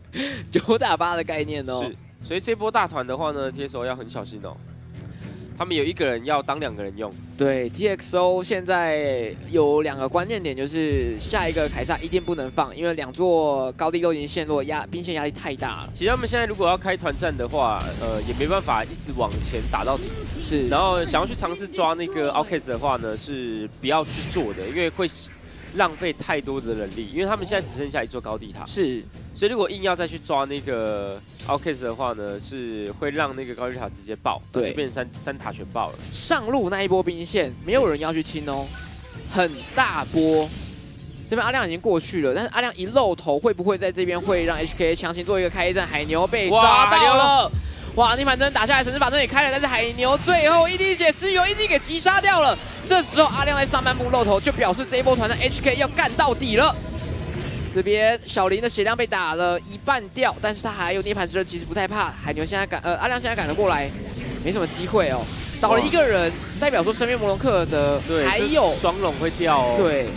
A: ，9打8的概念哦。
B: 是，所以这波大团的话呢，TSO要很小心哦。 他们有1个人要当2个人用。对
A: ，TXO 现在有2个关键点，就是下一个凯撒一定不能放，因为2座高地都已经陷落，兵线压力太大了。
B: 其实他们现在如果要开团战的话，也没办法一直往前打到底。
A: 是，
B: 然后想要去尝试抓那个 Outcast 的话呢，是不要去做的，因为会浪费太多的人力，因为他们现在只剩下1座高地塔。
A: 是。
B: 所以如果硬要再去抓那个 Outcast 的话呢，是会让那个高地塔直接爆，对，变成3塔全爆了。
A: 上路那一波兵线没有人要去清哦，很大波。这边阿亮已经过去了，但是阿亮一露头，会不会在这边会让 HK 强行做一个开战？海牛被抓到了，哇！涅槃针打下来，神之法阵也开了，但是海牛最后一滴血石油一滴给击杀掉了。这时候阿亮在上半部露头，就表示这一波团战 HK 要干到底了。 这边小林的血量被打了一半掉，但是他还有涅槃之刃，其实不太怕。海牛现在阿亮现在赶了过来，没什么机会哦。倒了1个人，代表说身边摩龙克的还有
B: 双龙会掉哦。
A: 对。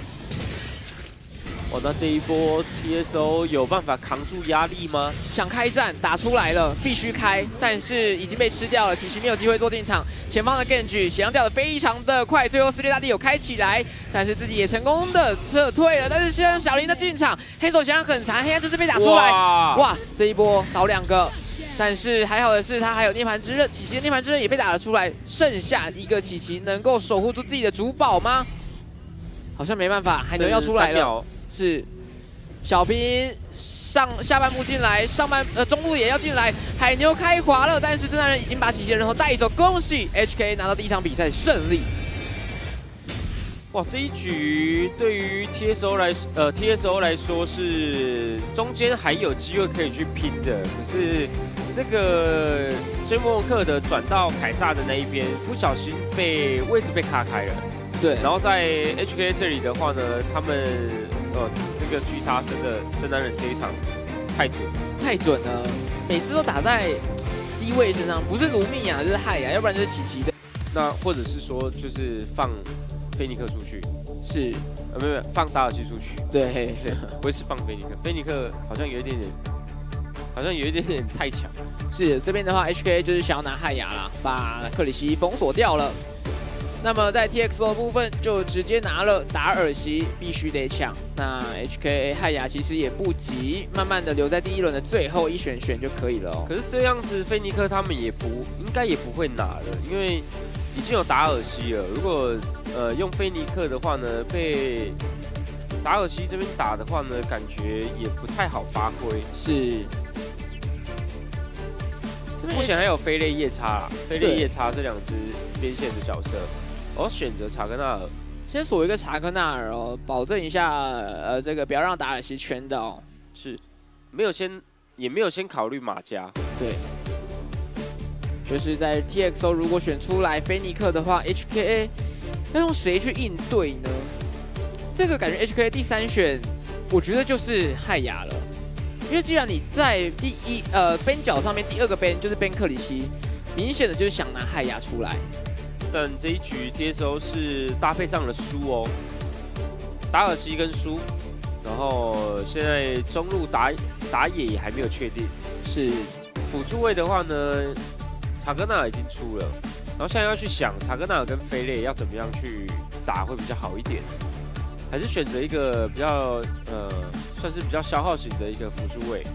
B: 哇，那这一波 TSO 有办法扛住压力吗？
A: 想开战打出来了，必须开，但是已经被吃掉了，体系没有机会做进场。前方的 Genji 血量掉的非常的快，最后撕裂大地有开起来，但是自己也成功的撤退了。但是现在小林的进场，黑手血量很残，黑暗之势被打出来，哇，这一波倒2个。 但是还好的是，他还有涅槃之刃，奇奇的涅槃之刃也被打了出来，剩下一个奇奇能够守护住自己的主堡吗？好像没办法，海牛要出来了。是，小兵下半部进来，中路也要进来，海牛开滑了，但是真男人已经把奇奇的人头带走，恭喜 HK 拿到第1场比赛胜利。
B: 哇，这一局对于 TSO 来说是中间还有机会可以去拼的，可是那个申莫克的转到凯撒的那一边，不小心位置被卡开了。对，然后在 HK 这里的话呢，他们这个狙杀真男人这一场太准了，
A: 每次都打在 C 位身上，不是卢米亚就是汉雅，要不然就是奇奇的。
B: 那或者是说就是放 菲尼克出去
A: 是，
B: 没有放达尔西出去，
A: 对，
B: 不会是放菲尼克，菲尼克好像有一点点太强。
A: 是这边的话 ，HK 就是想要拿汉雅啦，把克里希封锁掉了。那么在 TXO 的部分就直接拿了达尔西，必须得抢。那 HK 汉雅其实也不急，慢慢的留在第1轮的最后一选就可以了哦。
B: 可是这样子，菲尼克他们应该也不会拿了，因为 已经有达尔西了，如果用菲尼克的话呢，被达尔西这边打的话呢，感觉也不太好发挥。是，目前还有飞类夜叉啦，飞类夜叉这2只边线的角色，我选择查克纳尔，
A: 先锁一个查克纳尔哦，保证一下这个不要让达尔西圈到。
B: 是，也没有先考虑马加。
A: 对。 就是在 TXO 如果选出来菲尼克的话 ，HKA 要用谁去应对呢？这个感觉 HKA 第3选，我觉得就是汉雅了，因为既然你在边角上面第2个边就是边克里希，明显的就是想拿汉雅出来。
B: 但这一局 TSO 是搭配上了苏哦，达尔西跟苏，然后现在中路打野也还没有确定，是辅助位的话呢？ 查格纳尔已经出了，然后现在要去想查格纳尔跟飞类要怎么样去打会比较好一点？还是选择一个比较算是比较消耗型的一个辅助位，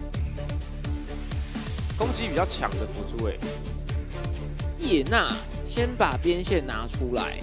B: 攻击比较强的辅助位？
A: 叶娜先把边线拿出来，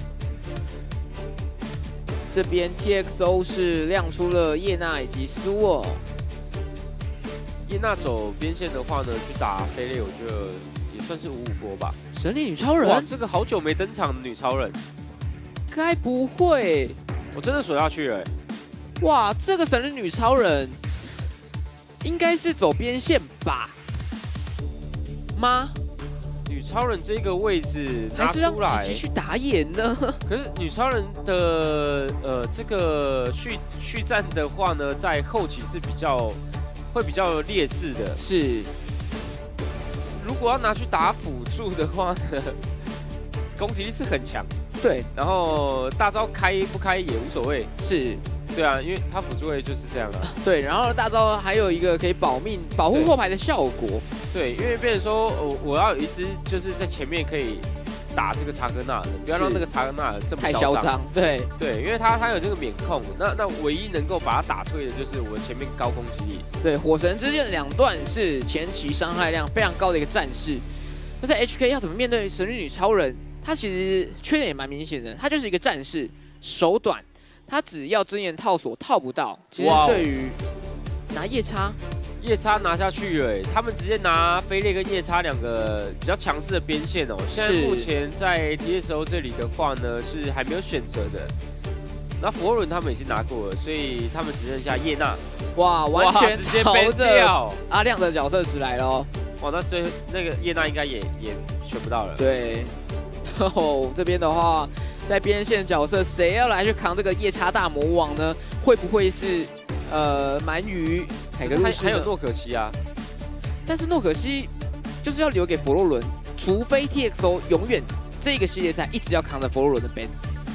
A: 这边 TXO 是亮出了叶娜以及苏哦。
B: 叶娜走边线的话呢，去打飞类，我觉得也算是5-5波吧。
A: 神力女超人，
B: 哇，这个好久没登场的女超人，
A: 该不会？
B: 我真的锁下去了。
A: 哇，这个神力女超人应该是走边线吧？吗？
B: 女超人这个位置
A: 还是让琪琪去打野呢？
B: 可是女超人的这个续战的话呢，在后期是会比较劣势的。
A: 是，
B: 如果要拿去打辅助的话呢，攻击力是很强。
A: 对，
B: 然后大招开不开也无所谓。
A: 是，
B: 对啊，因为他辅助位就是这样啊。
A: 对，然后大招还有一个可以保护后排的效果。
B: 对，因为变成说我要有一只就是在前面可以打这个查格纳的，不要让那个查格纳这么
A: 太嚣张。对
B: 对，因为他有这个免控，那唯一能够把他打退的就是我前面高攻击力。
A: 对，火神之剑2段是前期伤害量非常高的一个战士。那在 HK 要怎么面对神力女超人？他其实缺点也蛮明显的，他就是一个战士，手短，他只要真言套索套不到，其实对于拿夜叉
B: 拿下去了，他们直接拿飞猎跟夜叉2个比较强势的边线哦。现在目前在 TSO 这里的话呢，是还没有选择的。那佛伦他们已经拿过了，所以他们只剩下叶娜。
A: 哇，完全
B: 直接
A: 朝
B: 着
A: 阿亮的角色池来了哦。
B: 哇，那个叶娜应该也选不到了。
A: 对，哦，这边的话，在边线角色谁要来去扛这个夜叉大魔王呢？会不会是鳗鱼？凯格路
B: 还有诺可西啊，
A: 但是诺可西就是要留给佛罗伦，除非 TXO 永远这个系列赛一直要扛着佛罗伦的 ban。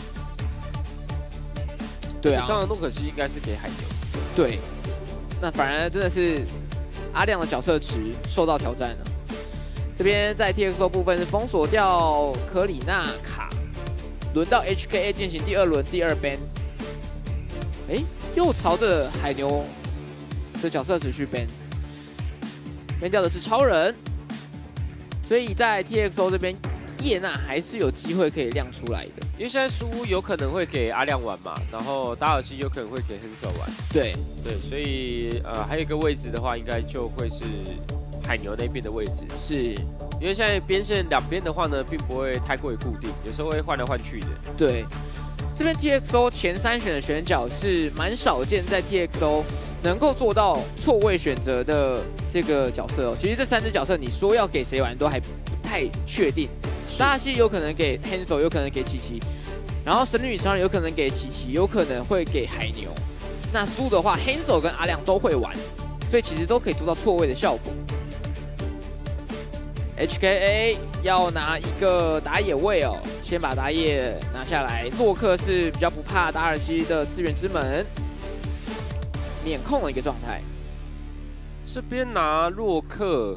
A: 对啊，
B: 当然诺可西应该是给海牛。
A: 对，那反而真的是阿亮的角色池受到挑战了。这边在 TXO 部分是封锁掉科里纳卡，轮到 HKA 进行第2轮第2 ban。哎，又朝着海牛的角色池去 ban 掉的是超人，所以在 TXO 这边叶娜还是有机会可以亮出来的。
B: 因为现在苏有可能会给阿亮玩嘛，然后达尔西有可能会给黑手玩。
A: 对，
B: 所以还有一个位置的话，应该就会是海牛那边的位置。
A: 是，
B: 因为现在边线两边的话呢，并不会太过于固定，有时候会换来换去的。
A: 对，这边 TXO 前3选的选角是蛮少见，在 TXO 能够做到错位选择的这个角色哦。其实这3只角色，你说要给谁玩都还不太确定。大西有可能给 Hansel， 有可能给琪琪，然后神力女超人有可能给琪琪，有可能会给海牛。那苏的话 ，Hansel 跟阿亮都会玩，所以其实都可以做到错位的效果。HKA 要拿一个打野位哦，先把打野拿下来。洛克是比较不怕达尔西的次元之门，免控的一个状态。
B: 这边拿洛克。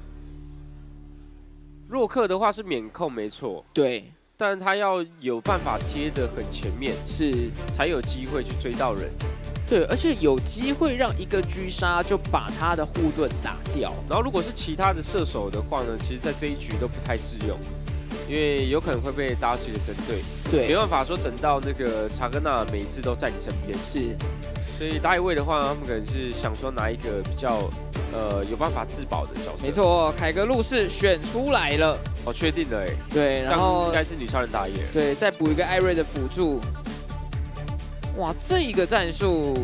B: 洛克的话是免控没错，
A: 对，
B: 但他要有办法贴得很前面，
A: 是才
B: 有机会去追到人。
A: 对，而且有机会让一个狙杀就把他的护盾打掉。
B: 然后如果是其他的射手的话呢，其实在这一局都不太适用，因为有可能会被达西的针对。
A: 对，
B: 没办法说等到那个查格纳每一次都在你身边。
A: 是，
B: 所以打野位的话，他们可能是想说拿一个比较。有办法自保的角色。
A: 没错，凯格路士选出来了。
B: 哦，确定了哎。
A: 对，然后
B: 应该是女超人打野。
A: 对，再补一个艾瑞的辅助。哇，这一个战术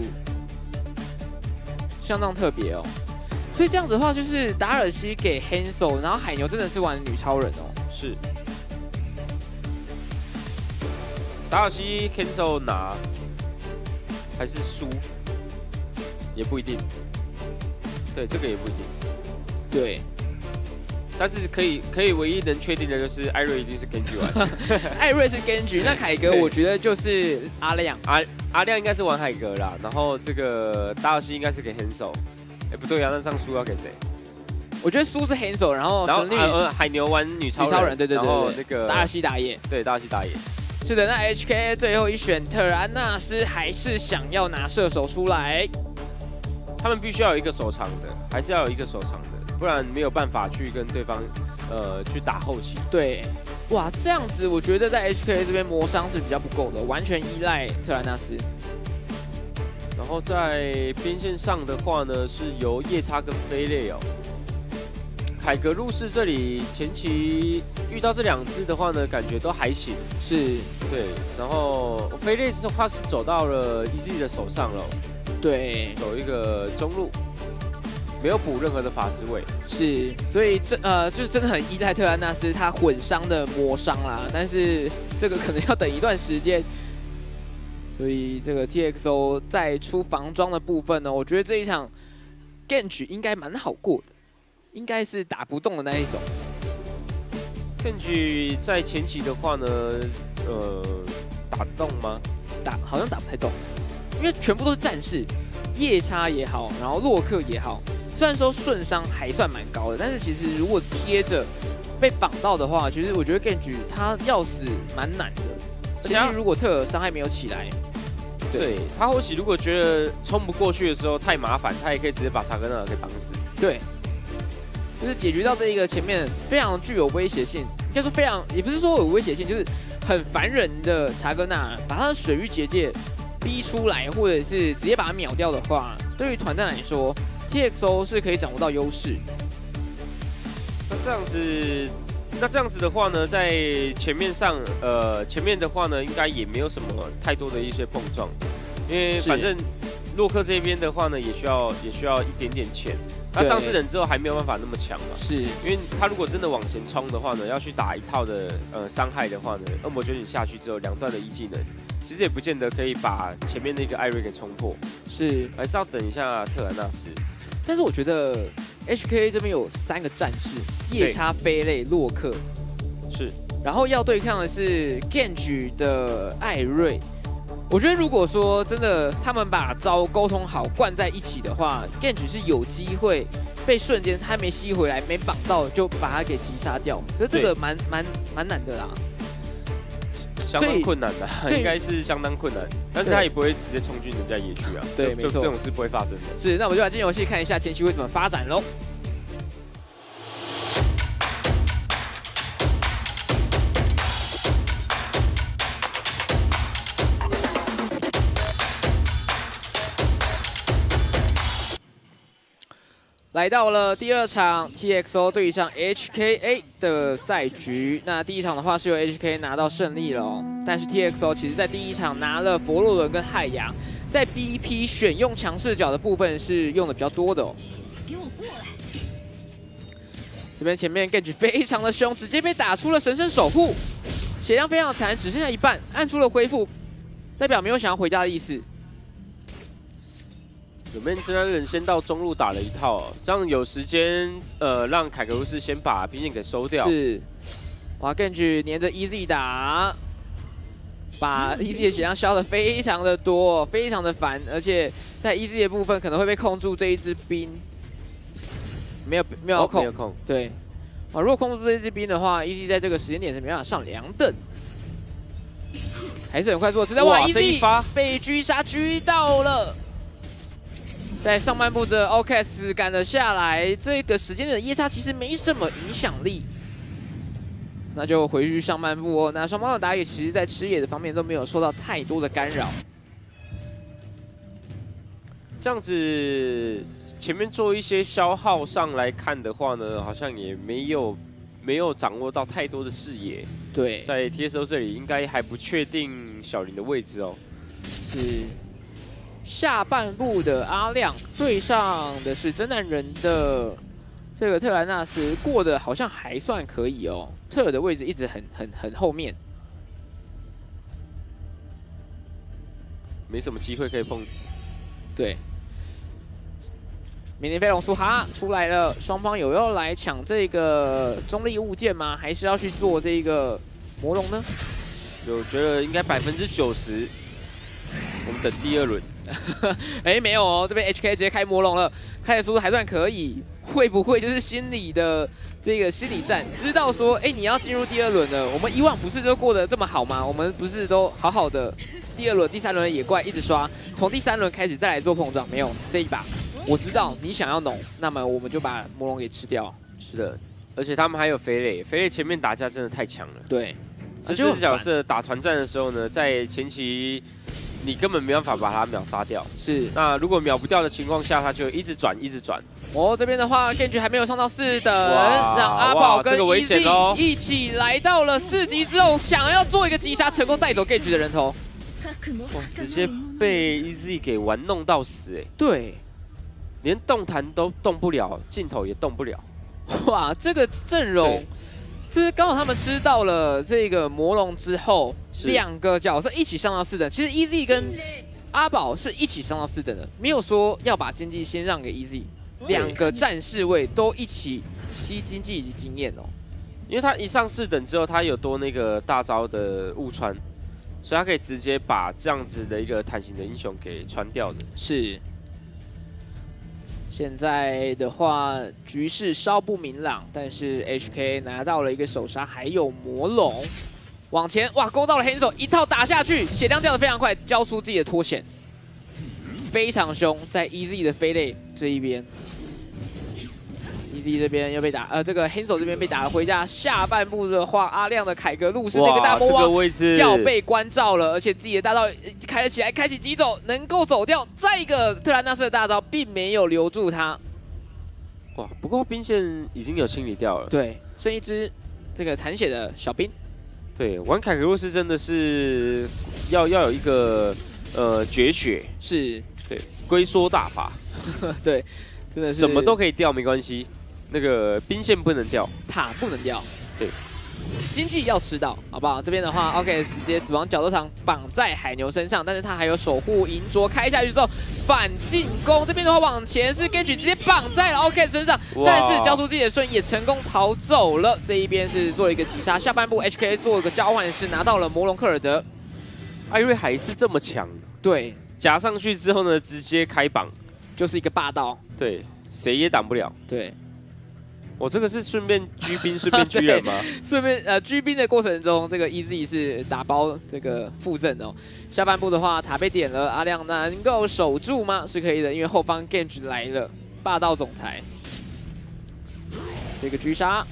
A: 相当特别哦。所以这样子的话，就是达尔西给 Hansel， 然后海牛真的是玩女超人哦。
B: 是。达尔西 Hansel 拿还是输，也不一定。对，这个也不一定。对，但是可以唯一能确定的就是艾瑞一定是 Genji 玩。
A: 艾瑞是 Genji， 那凯格我觉得就是阿亮。
B: 阿亮应该是玩海格啦，然后这个达尔西应该是给 Hansel。哎，不对啊，那这样输要给谁？
A: 我觉得输是 Hansel， 然后
B: 海牛玩女超人，
A: 对，然后那个
B: 达尔西打野。对，达尔西打野。
A: 是的，那 HK 最后一选特尔安纳斯还是想要拿射手出来，
B: 他们必须要有一个手长的，还是要有一个手长的，不然没有办法去跟对方去打后期。
A: 对，哇，这样子我觉得在 HK 这边磨伤是比较不够的，完全依赖特尔安纳斯。
B: 然后在边线上的话呢，是由夜叉跟飞类哦。凯格入室这里前期遇到这2只的话呢，感觉都还行。
A: 是，
B: 对。然后飞类的话是走到了 EZ 的手上了。
A: 对，
B: 走一个中路，没有补任何的法师位。
A: 是，所以就是真的很依赖特兰纳斯他混伤的磨伤啦，但是这个可能要等一段时间。所以这个 TXO 在出防装的部分呢，我觉得这一场 Genji 应该蛮好过的。应该是打不动的那一种。
B: Genji 在前期的话呢，打得动吗？
A: 好像打不太动，因为全部都是战士，夜叉也好，然后洛克也好，虽然说顺伤还算蛮高的，但是其实如果贴着被绑到的话，其实我觉得 Genji 他要死蛮难的。而且如果特尔伤害没有起来，
B: 对他后期如果觉得冲不过去的时候太麻烦，他也可以直接把查格纳给绑死。
A: 对。就是解决到这一个前面非常具有威胁性，应该说非常，也不是说有威胁性，就是很烦人的查格纳，把他的水域结界逼出来，或者是直接把他秒掉的话，对于团战来说 ，TXO 是可以掌握到优势。
B: 那这样子的话呢，在前面的话呢，应该也没有什么太多的一些碰撞，因为反正洛克这边的话呢，也需要一点点钱。他上次人之后还没有办法那么强嘛？是，因为他如果真的往前冲的话呢，要去打一套的伤害的话呢，恶魔卷你下去之后2段的一技能，其实也不见得可以把前面那个艾瑞给冲破。是，还是要等一下特兰纳斯。
A: 但是我觉得 HK 这边有3个战士：夜叉、飞类、洛克。是，然后要对抗的是 Genji 的艾瑞。我觉得如果说真的他们把招沟通好灌在一起的话 ，Genji 是有机会被瞬间他没吸回来没绑到就把他给击杀掉。可是这个蛮难的啦，
B: 相当困难的，应该是相当困难。但是他也不会直接冲进人家野区啊。对，没错，这种事不会发生的。
A: 是，那我们就来进游戏看一下前期会怎么发展喽。来到了第2场 TXO 对上 HKA 的赛局。那第1场的话是由 HK 拿到胜利了哦，但是 TXO 其实在第1场拿了佛罗伦跟汉阳，在 BP 选用强视角的部分是用的比较多的哦。给我过来！这边前面 Genji 非常的凶，直接被打出了神圣守护，血量非常残，只剩下一半，按出了恢复，代表没有想要回家的意思。
B: 有没有真人先到中路打了一套，这样有时间让凯格鲁斯先把兵线给收掉。是，
A: 哇 ，Genji 黏着 EZ 打，把 EZ 的血量消得非常的多，非常的烦，而且在 EZ 的部分可能会被控住这一支兵，没有要控，没有控，对，啊，如果控住这一支兵的话 ，EZ 在这个时间点是没办法上2等，还是很快速的，直接哇 ，EZ 被狙杀狙到了。在上半部的 OKS 赶了下来，这个时间点的夜叉其实没什么影响力，那就回去上半部哦。那双方的打野其实在吃野的方面都没有受到太多的干扰。
B: 这样子前面做一些消耗上来看的话呢，好像也没有掌握到太多的视野。对，在 TSO 这里应该还不确定小林的位置哦。
A: 是。下半部的阿亮对上的是真男人的这个特兰纳斯，过得好像还算可以哦。特尔的位置一直很后面，
B: 没什么机会可以碰。
A: 对，明年飞龙苏哈出来了，双方有要来抢这个中立物件吗？还是要去做这个魔龙呢？
B: 我觉得应该90%。我们等第2轮。
A: 哎，没有哦，这边 HK 直接开魔龙了，开的速度还算可以。 会不会就是心理的这个心理战？知道说，哎，你要进入第2轮了，我们以往不是都过得这么好吗？我们不是都好好的？第2轮、第3轮的野怪一直刷，从第3轮开始再来做碰撞，没有这一把，我知道你想要农，那么我们就把魔龙给吃掉。
B: 是的，而且他们还有飞垒，飞垒前面打架真的太强了。
A: 对，
B: 这个角色打团战的时候呢，在前期你根本没办法把他秒杀掉。
A: 是，
B: 那如果秒不掉的情况下，他就一直转，一直转。
A: 哦，这边的话 ，Genji 还没有上到4等，让阿宝跟 EZ 一起来到了4级之后，想要做一个击杀，成功带走 Genji 的人头。
B: 哇，直接被 EZ 给玩弄到死哎！
A: 对，
B: 连动弹都动不了，镜头也动不了。
A: 哇，这个阵容，就是刚好他们吃到了这个魔龙之后，2个角色一起上到4等。其实 EZ 跟阿宝是一起上到4等的，没有说要把经济先让给 EZ，2个战士位都一起吸经济以及经验哦。
B: 因为他一上4等之后，他有多那个大招的误穿。所以他可以直接把这样子的一个坦型的英雄给穿掉的。
A: 是。现在的话，局势稍不明朗，但是 HK 拿到了一个首杀，还有魔龙，往前哇勾到了黑手，一套打下去，血量掉得非常快，交出自己的脱险，非常凶，在 EZ 的飞垒这一边。EZ 这边又被打，这个黑手这边被打了回家。下半部的话，阿亮的凯格路是这个大魔王
B: 位置
A: 要被关照了，而且自己的大招开了起来，开启急走，能够走掉。再一个特兰纳斯的大招并没有留住他。
B: 哇，不过兵线已经有清理掉了。
A: 对，剩一只这个残血的小兵。
B: 对，玩凯格路斯真的是要有一个绝学，
A: 是
B: 对龟缩大法，
A: 对，真的是
B: 什么都可以掉没关系。那个兵线不能掉，
A: 塔不能掉，
B: 对，
A: 经济要吃到，好不好？这边的话 ，OK， 直接死亡角斗场绑在海牛身上，但是他还有守护银镯开下去之后反进攻，这边的话往前是 Genji 直接绑在了 OK 身上，但是交出自己的瞬也成功逃走了。这一边是做了一个击杀，下半部 HK 做一个交换是拿到了魔龙克尔德，
B: 艾瑞还是这么强，
A: 对，
B: 夹上去之后呢，直接开绑，
A: 就是一个霸道，
B: 对，谁也挡不了，
A: 对。
B: 我这个是顺便狙兵，顺便狙人吗？
A: 顺便狙兵的过程中，这个 EZ 是打包这个附赠哦。下半部的话，塔被点了，阿亮能够守住吗？是可以的，因为后方 Genji 来了，霸道总裁。这个狙杀，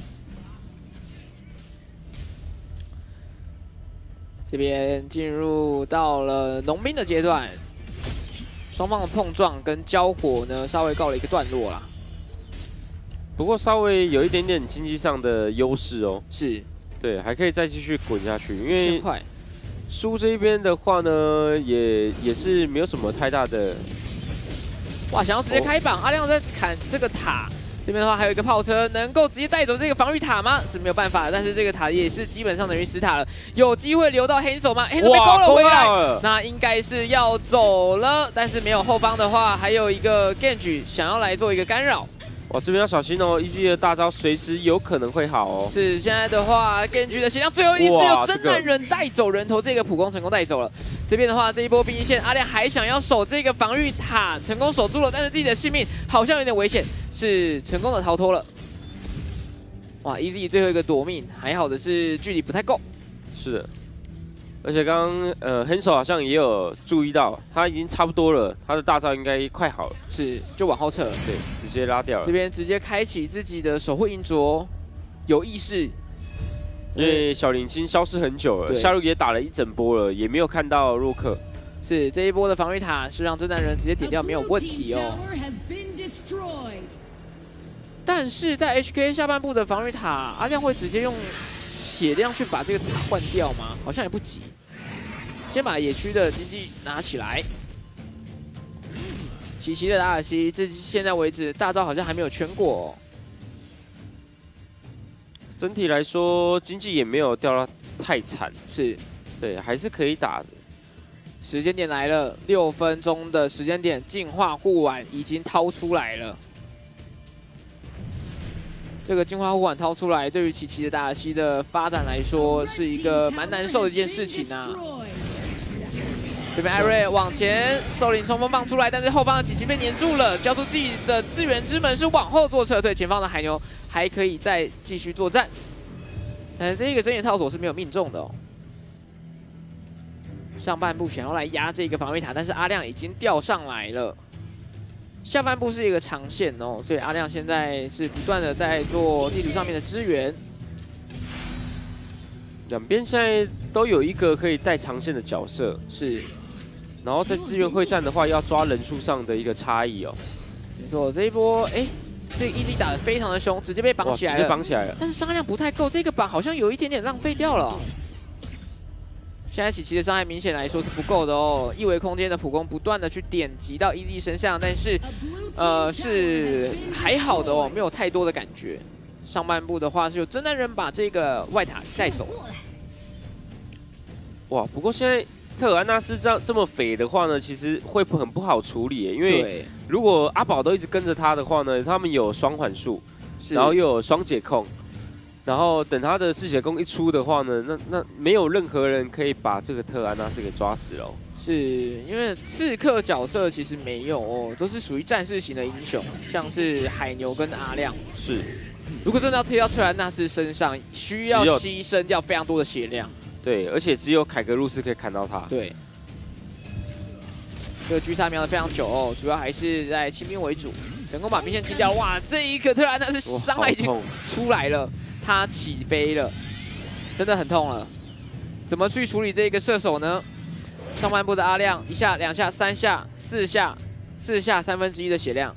A: 这边进入到了农兵的阶段，双方的碰撞跟交火呢，稍微告了一个段落啦。
B: 不过稍微有一点点经济上的优势哦，
A: 是，
B: 对，还可以再继续滚下去，因为输这一边的话呢，也是没有什么太大的。
A: 哇，想要直接开绑，阿亮在砍这个塔，这边的话还有一个炮车，能够直接带走这个防御塔吗？是没有办法，但是这个塔也是基本上等于死塔了，有机会留到黑手吗？黑手被勾了回来，那应该是要走了，但是没有后方的话，还有一个 Genji 想要来做一个干扰。
B: 哇，这边要小心哦 ！EZ 的大招随时有可能会好哦。
A: 是，现在的话，Genji的血量最后一次由真男人带走人头，这个普攻成功带走了。这边的话，这一波兵线，阿亮还想要守这个防御塔，成功守住了，但是自己的性命好像有点危险，是成功的逃脱了。哇 ，EZ 最后一个夺命，还好的是距离不太够。
B: 是的。而且刚刚黑手好像也有注意到，他已经差不多了，他的大招应该快好了，
A: 是就往后撤，
B: 对，直接拉掉了。
A: 这边直接开启自己的守护银镯，有意识，
B: 因为小林已经消失很久了，下路也打了一整波了，也没有看到洛克。
A: 是这一波的防御塔是让真男人直接点掉没有问题哦。但是在 HK 下半部的防御塔，阿亮会直接用血量去把这个塔换掉吗？好像也不急。先把野区的经济拿起来。奇奇的达尔西，至现在为止大招好像还没有圈过哦。
B: 整体来说，经济也没有掉到太惨，
A: 是，
B: 对，还是可以打的。
A: 时间点来了，6分钟的时间点，净化护腕已经掏出来了。这个净化护腕掏出来，对于奇奇的达尔西的发展来说，是一个蛮难受的一件事情啊。 这边艾瑞往前首领冲锋棒出来，但是后方的奇奇被黏住了，交出自己的次元之门是往后做撤退，前方的海牛还可以再继续作战。但是这个睁眼套索是没有命中的哦。上半部想要来压这个防卫塔，但是阿亮已经吊上来了。下半部是一个长线哦，所以阿亮现在是不断的在做地图上面的支援。
B: 两边现在都有一个可以带长线的角色，
A: 是。
B: 然后在资源会战的话，要抓人数上的一个差异哦。
A: 没错，这一波这个 EZ 打得非常的凶，直接被绑起来了。
B: 直接绑起来了。
A: 但是伤害量不太够，这个绑好像有一点点浪费掉了。现在奇奇的伤害明显来说是不够的哦。一维空间的普攻不断的去点击到 EZ 身上，但是是还好的哦，没有太多的感觉。上半部的话是有真男人把这个外塔带走了。
B: 哇，不过现在特尔安纳斯这么肥的话呢，其实会很不好处理耶，因为如果阿宝都一直跟着他的话呢，他们有双缓速，然后又有双解控，然后等他的嗜血弓一出的话呢，那没有任何人可以把这个特尔安纳斯给抓死哦。
A: 是因为刺客角色其实没有哦，都是属于战士型的英雄，像是海牛跟阿亮。
B: 是，
A: 如果真的要推到特尔安纳斯身上，需要牺牲掉非常多的血量。
B: 对，而且只有凯格鲁斯可以砍到他。
A: 对，这个狙杀瞄得非常久哦，主要还是在清兵为主，成功把兵线清掉。哇，这一个特尔安纳斯伤害已经出来了，他起飞了，真的很痛了。怎么去处理这个射手呢？上半部的阿亮1下、2下、3下、4下，4下1/3的血量，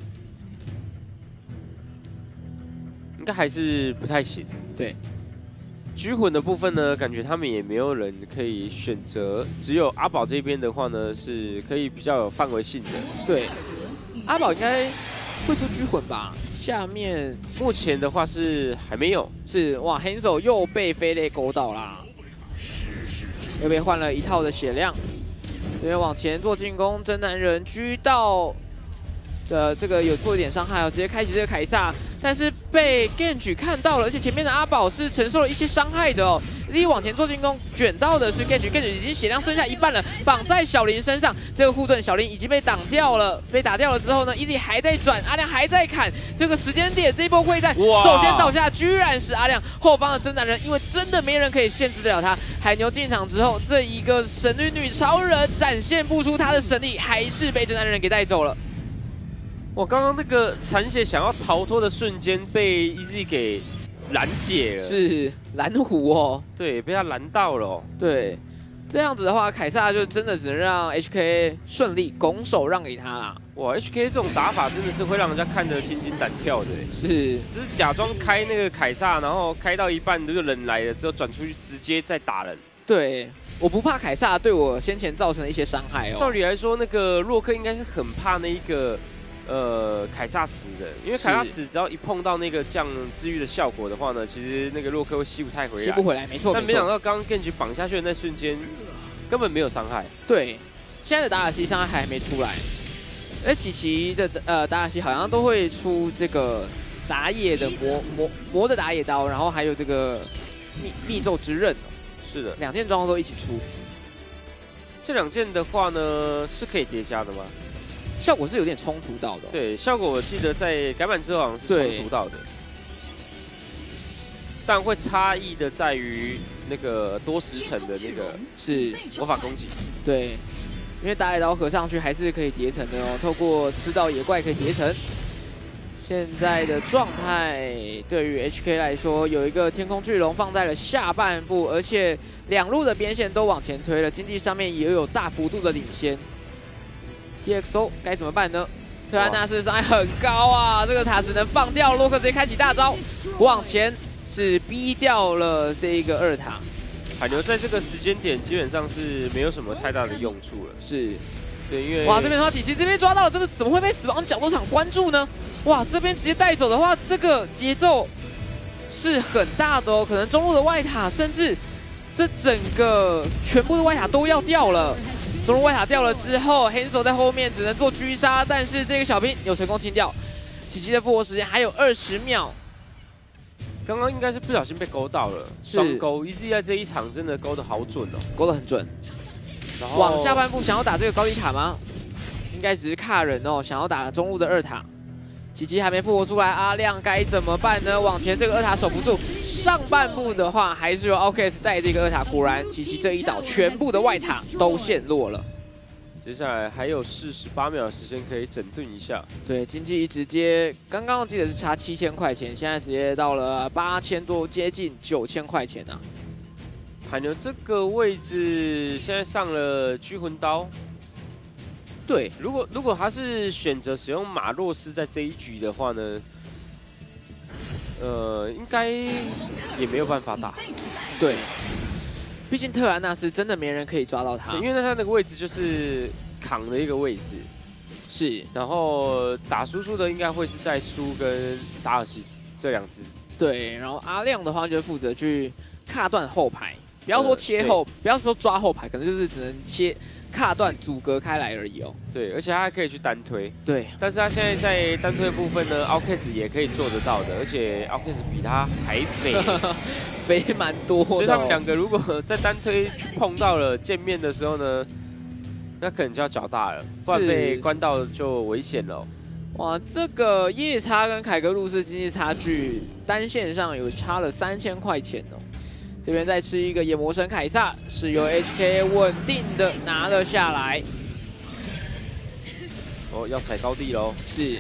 B: 应该还是不太行。
A: 对。
B: 狙魂的部分呢，感觉他们也没有人可以选择，只有阿宝这边的话呢，是可以比较有范围性的。
A: 对，阿宝应该会出狙魂吧？下面
B: 目前的话是还没有。
A: 是哇 ，Hanzo 又被飞雷勾到啦，又被换了一套的血量。这边往前做进攻，真男人狙到的这个有做一点伤害哦，直接开启这个凯撒。但是被 Genji 看到了，而且前面的阿宝是承受了一些伤害的哦。Z 往前做进攻，卷到的是 Genji 已经血量剩下一半了，绑在小林身上。这个护盾小林已经被挡掉了，被打掉了之后呢 ，EZ 还在转，阿亮还在砍。这个时间点，这一波会战首先倒下，居然是阿亮。后方的真男人，因为真的没人可以限制得了他。海牛进场之后，这一个神女女超人展现不出他的神力，还是被真男人给带走了。
B: 我刚刚那个残血想要逃脱的瞬间被 EZ 给拦截了，
A: 是蓝狐哦，
B: 对，被他拦到了哦。
A: 对，这样子的话，凯撒就真的只能让 HK 顺利拱手让给他啦。
B: 哇 ，HK 这种打法真的是会让人家看得心惊胆跳的，
A: 是，
B: 就是假装开那个凯撒，然后开到一半就人来了之后转出去直接再打人。
A: 对，我不怕凯撒对我先前造成的一些伤害哦。
B: 照理来说，那个洛克应该是很怕那一个。凯撒池的，因为凯撒池只要一碰到那个降治愈的效果的话呢，其实那个洛克会吸不太回来，
A: 吸不回来，没错。
B: 但没想到刚刚 Genji 绑下去的那瞬间，根本没有伤害。
A: 对，现在的达尔西伤害还没出来，而奇奇的达尔西好像都会出这个打野的魔的打野刀，然后还有这个密咒之刃。
B: 是的
A: ，2件装都一起出。
B: 这2件的话呢，是可以叠加的吗？
A: 效果是有点冲突到的、哦，对，
B: 效果我记得在改版之后好像是冲突到的，但会差异的在于那个多时辰的那个
A: 是
B: 魔法攻击，
A: 对，因为打野刀合上去还是可以叠层的哦，透过吃到野怪可以叠层。现在的状态对于 HK 来说，有一个天空巨龙放在了下半部，而且2路的边线都往前推了，经济上面也有大幅度的领先。TXO 该怎么办呢？特兰纳斯伤害很高啊，这个塔只能放掉。洛克直接开启大招，往前是逼掉了这个2塔。
B: 海牛在这个时间点基本上是没有什么太大的用处了。
A: 是，
B: 对，因为
A: 哇，这边的话，奇奇这边抓到了，这边怎么会被死亡角斗场关注呢？哇，这边直接带走的话，这个节奏是很大的哦，可能中路的外塔，甚至这整个全部的外塔都要掉了。中路外塔掉了之后 ，Hanzo 在后面只能做狙杀，但是这个小兵有成功清掉。奇奇的复活时间还有20秒，
B: 刚刚应该是不小心被勾到了，双勾。EZ 在这一场真的勾得好准哦，
A: 勾得很准。 往下半部想要打这个高地塔吗？应该只是卡人哦，想要打中路的2塔。奇奇还没复活出来，阿亮该怎么办呢？往前这个2塔守不住，上半部的话还是由 OKS 带这个2塔。果然，奇奇这一倒，全部的外塔都陷落了。
B: 接下来还有48秒的时间可以整顿一下。
A: 对，经济直接刚刚记得是差7000块钱，现在直接到了8000多，接近9000块钱啊。
B: 海牛这个位置现在上了拘魂刀。对，如果他是选择使用马洛斯在这一局的话呢，应该也没有办法打。
A: 对，毕竟特兰纳斯真的没人可以抓到他，
B: 因为他那个位置就是扛的一个位置，
A: 是。
B: 然后打输出的应该会是在苏跟达尔西这2只。
A: 对，然后阿亮的话就负责去卡断后排，不要说切后，不要说抓后排，可能就是只能切。卡断阻隔开来而已哦。
B: 对，而且他还可以去单推。
A: 对，
B: 但是他现在在单推部分呢 ，OKS 也可以做得到的，而且 OKS 比他还肥，
A: 肥蛮多的。
B: 所以他们2个如果在单推去碰到了见面的时候呢，那可能就要脚大了，不然被关到就危险了。
A: 哇，这个夜叉跟凯格路斯经济差距单线上有差了3000块钱哦。这边再吃一个野魔神凯撒，是由 HK 稳定的拿了下来。
B: 哦，要踩高地喽。
A: 是。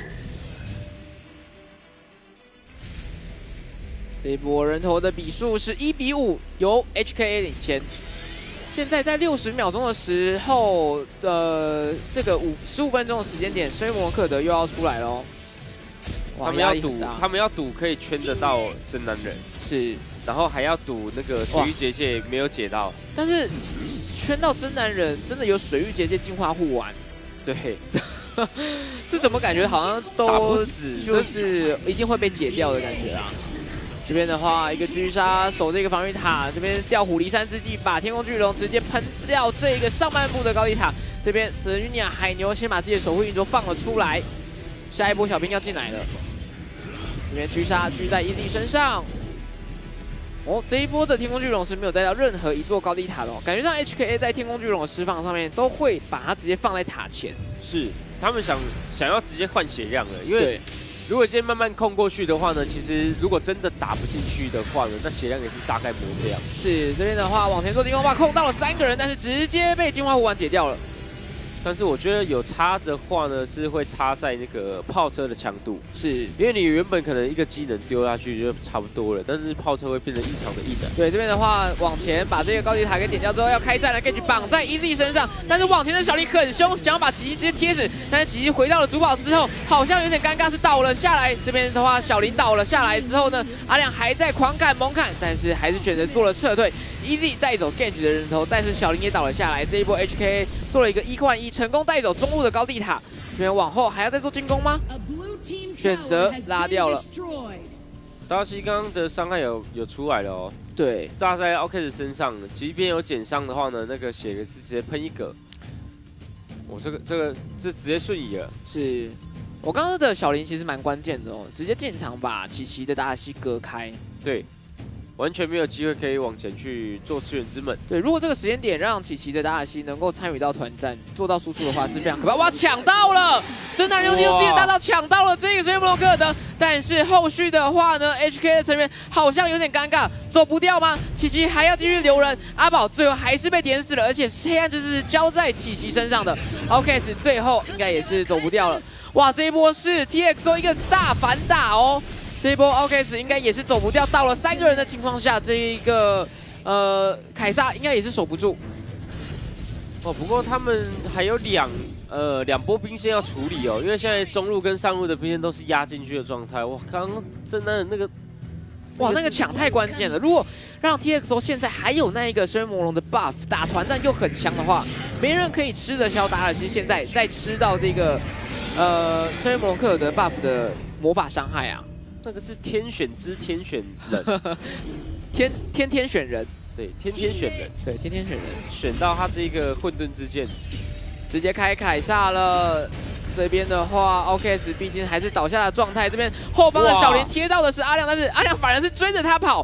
A: 这一波人头的比数是1比5，由 HK 领先。现在在60秒钟的时候的这个15分钟的时间点，深渊魔克德又要出来喽。
B: 他们要赌可以圈得到真男人。
A: 是。
B: 然后还要赌那个水域结界没有解到，
A: 但是圈到真男人真的有水域结界进化护丸，
B: 对，
A: 这怎么感觉好像都
B: 打不死，
A: 就是一定会被解掉的感觉啊。这边的话，一个狙杀守这个防御塔，这边调虎离山之计，把天空巨龙直接喷掉这个上半部的高地塔。这边神域尼亚海牛先把自己的守护运作放了出来，下一波小兵要进来了。这边狙杀狙在伊利身上。哦，这一波的天空巨龙是没有带到任何一座高地塔的哦，感觉上 HKA 在天空巨龙的释放上面都会把它直接放在塔前，
B: 是他们想要直接换血量了，因为如果今天慢慢控过去的话呢，其实如果真的打不进去的话呢，那血量也是大概磨这样。
A: 是这边的话往前做进攻吧，控到了3个人，但是直接被金花护丸解掉了。
B: 但是我觉得有差的话呢，是会差在那个炮车的强度，
A: 是
B: 因为你原本可能一个技能丢下去就差不多了，但是炮车会变成异常的硬的。
A: 对，这边的话往前把这个高地塔给点掉之后，要开战了 ，Gage 绑在 EZ 身上，但是往前的小林很凶，想要把奇迹直接贴死，但是奇迹回到了主堡之后，好像有点尴尬，是倒了下来。这边的话，小林倒了下来之后呢，阿亮还在狂砍猛砍，但是还是选择做了撤退。EZ 带走 Gage 的人头，但是小林也倒了下来。这一波 HK 做了一个1换1，成功带走中路的高地塔。这边往后还要再做进攻吗？选择拉掉了。
B: 达西刚刚的伤害有出来了哦。
A: 对，
B: 炸在 OKS 身上，即便有减伤的话呢，那个血是直接喷1个。我这直接瞬移了。
A: 是我刚刚的小林其实蛮关键的哦，直接进场把奇奇的达西割开。
B: 对。完全没有机会可以往前去做支援之门。
A: 对，如果这个时间点让奇奇的达尔西能够参与到团战，做到输出的话是非常可怕。哇，抢到了！真男人用自己的大招抢到了这个深渊魔克德，但是后续的话呢 ，HK 的成员好像有点尴尬，走不掉吗？奇奇还要继续留人，阿宝最后还是被点死了，而且黑暗之子交在奇奇身上的 ，OKS 最后应该也是走不掉了。哇，这一波是 TXO 一个大反打哦。这一波 OKS 应该也是走不掉，到了3个人的情况下，这一个凯撒应该也是守不住。
B: 哦，不过他们还有两波兵线要处理哦，因为现在中路跟上路的兵线都是压进去的状态。哇，刚刚真的那个，
A: 哇，那个抢太关键了。如果让 TXO 现在还有那一个深渊魔龙的 buff， 打团战又很强的话，没人可以吃得消达尔西现在再吃到这个深渊魔龙克尔德 buff 的魔法伤害啊。
B: 那个是天选之天选人，
A: 天选人，
B: 对，天选人，
A: 对，天选人，
B: 选到他这个混沌之剑，
A: 直接开凯撒了。这边的话 ，OKS 毕竟还是倒下的状态。这边后方的小林贴到的是阿亮，但是阿亮反而是追着他跑。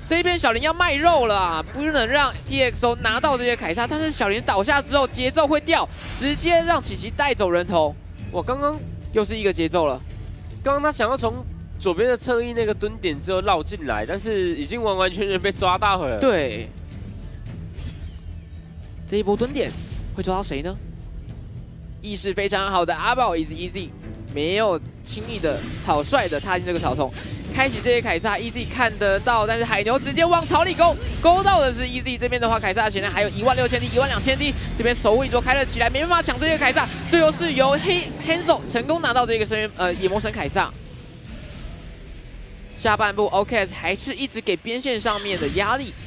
A: 这一边小林要卖肉了啊，不能让 TXO 拿到这些凯撒，但是小林倒下之后节奏会掉，直接让琪琪带走人头。哇，刚刚又是一个节奏了。
B: 刚刚他想要从左边的侧翼那个蹲点之后绕进来，但是已经完完全全被抓到了。
A: 对，这一波蹲点会抓到谁呢？意识非常好的阿宝 easy 没有轻易的草率的踏进这个草丛。 开启这些凯撒 ，Easy 看得到，但是海牛直接往草里勾到的是 Easy 这边的话，凯撒的血量还有16000滴、12000滴，这边守护一桌开了起来，没办法抢这些凯撒，最后是由Hanzo 成功拿到这个野魔神凯撒。下半部 OKS 还是一直给边线上面的压力。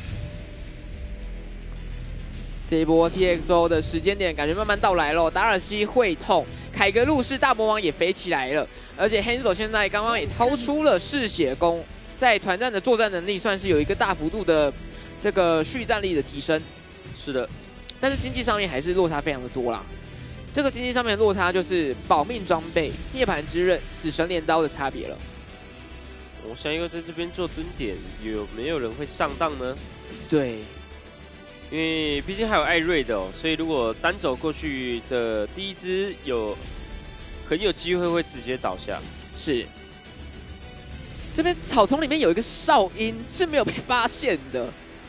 A: 这一波 TXO 的时间点感觉慢慢到来了，达尔西会痛，凯格路士大魔王也飞起来了。 而且 Hanzo 现在刚刚也掏出了嗜血弓，在团战的作战能力算是有一个大幅度的这个续战力的提升。
B: 是的，
A: 但是经济上面还是落差非常的多啦。这个经济上面的落差就是保命装备、涅槃之刃、死神镰刀的差别了。
B: 我想要在这边做蹲点，有没有人会上当呢？
A: 对，
B: 因为毕竟还有艾瑞的哦，所以如果单走过去的第一只很有机会会直接倒下。
A: 是。这边草丛里面有一个哨音是没有被发现的，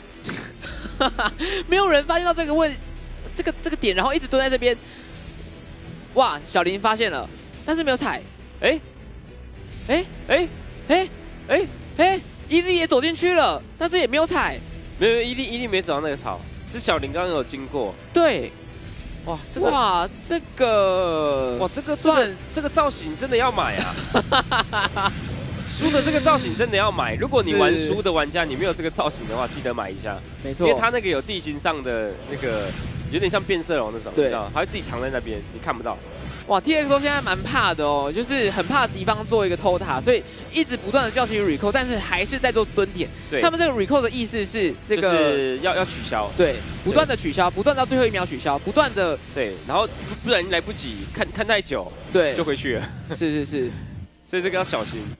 A: 没有人发现到这个点，然后一直蹲在这边。哇，小林发现了，但是没有踩。，EZ 也走进去了，但是也没有踩。
B: 没有，EZ 没走到那个草，是小林刚刚有经过。
A: 对。 哇，这个
B: 造型真的要买啊！输的这个造型真的要买。如果你玩输的玩家，你没有这个造型的话，记得买一下。
A: 没错，
B: 因为它那个有地形上的那个，有点像变色龙那种，
A: 对，
B: 你知道，它会自己藏在那边，你看不到。
A: 哇 ，TXO 现在蛮怕的哦，就是很怕敌方做一个偷塔，所以一直不断的叫起 recall， 但是还是在做蹲点。对，他们这个 recall 的意思是这个
B: 就是要取消，
A: 对，不断的取消，不断到最后1秒取消，不断的
B: 对，然后不然来不及看太久，
A: 对，
B: 就回去了。
A: 是，
B: 所以这个要小心，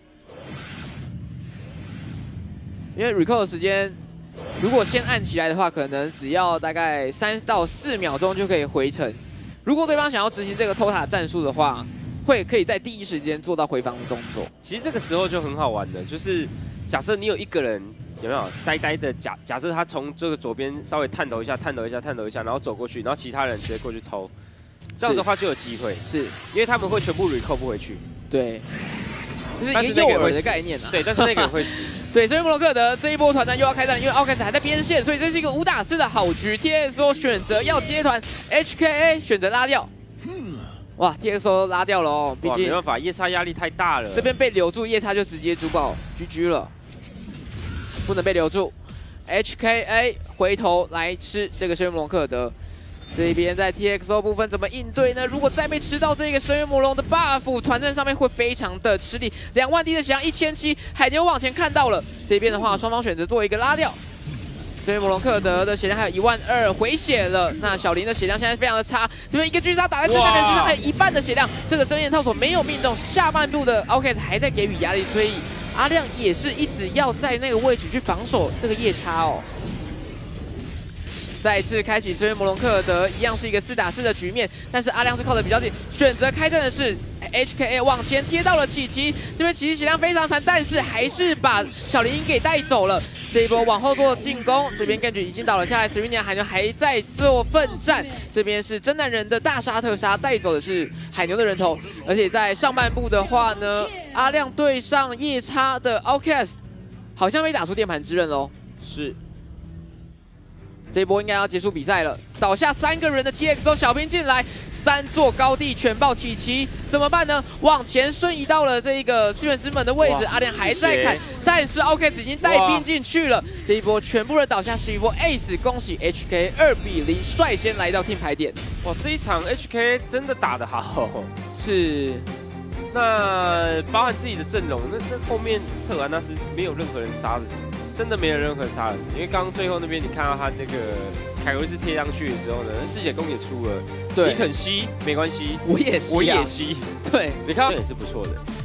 A: 因为 recall 的时间。 如果先按起来的话，可能只要大概3到4秒钟就可以回城。如果对方想要执行这个偷塔战术的话，可以在第一时间做到回防的动作。
B: 其实这个时候就很好玩的，就是假设你有一个人有没有呆呆的假设他从这个左边稍微探头一下，然后走过去，然后其他人直接过去偷，这样子的话就有机会，是因为他们会全部 recall 不回去。对，就是一个诱饵的概念啊。对，但是那个人会死。
A: 对，所以摩洛克德这一波团战又要开战，因为奥凯斯还在边线，所以这是一个5打4的好局。TXO 选择要接团 ，HKA 选择拉掉。哇 ，TXO 拉掉了哦，毕竟
B: 没办法，夜叉压力太大了。
A: 这边被留住，夜叉就直接主爆 GG 了，不能被留住。HKA 回头来吃这个深渊摩洛克德。 这边在 TXO 部分怎么应对呢？如果再被吃到这个深渊魔龙的 buff， 团战上面会非常的吃力。2万滴的血量1700，海牛往前看到了。这边的话，双方选择做一个拉掉。深渊魔龙克德的血量还有12000回血了。那小林的血量现在非常的差，这边一个巨杀打在正在人身上，还有1半的血量。这个针眼套索没有命中，下半部的 OKS 还在给予压力，所以阿亮也是一直要在那个位置去防守这个夜叉哦。 再一次开启深渊魔龙克德，一样是一个4打4的局面，但是阿亮是靠得比较紧，选择开战的是 HKA 往前贴到了琪琪，这边琪琪血量非常残，但是还是把小林给带走了。这一波往后做进攻，这边 Genji 已经倒了下来，Serena 海牛还在做奋战，这边是真男人的大杀特杀，带走的是海牛的人头，而且在上半部的话呢，阿亮对上夜叉的 OKS 好像被打出电盘之刃喽，是。 这一波应该要结束比赛了，倒下3个人的 TXO 小兵进来，3座高地全爆琪琪，怎么办呢？往前瞬移到了这个资源之门的位置，阿亮还在砍，但是 OKS 已经带兵进去了。这一波全部人倒下是一波 ace， 恭喜 HK 2比0率先来到 team 牌点。
B: 哇，这一场 HK 真的打得好，
A: 是。那
B: 包含自己的阵容，那后面特兰纳斯没有任何人杀得死。 真的没有任何杀的死，因为刚刚最后那边你看到他那个凯维斯贴上去的时候呢，嗜血弓也出了，对，你肯吸没关系，
A: 我也吸，
B: 我也吸，
A: 对，
B: 你看到也是不错的，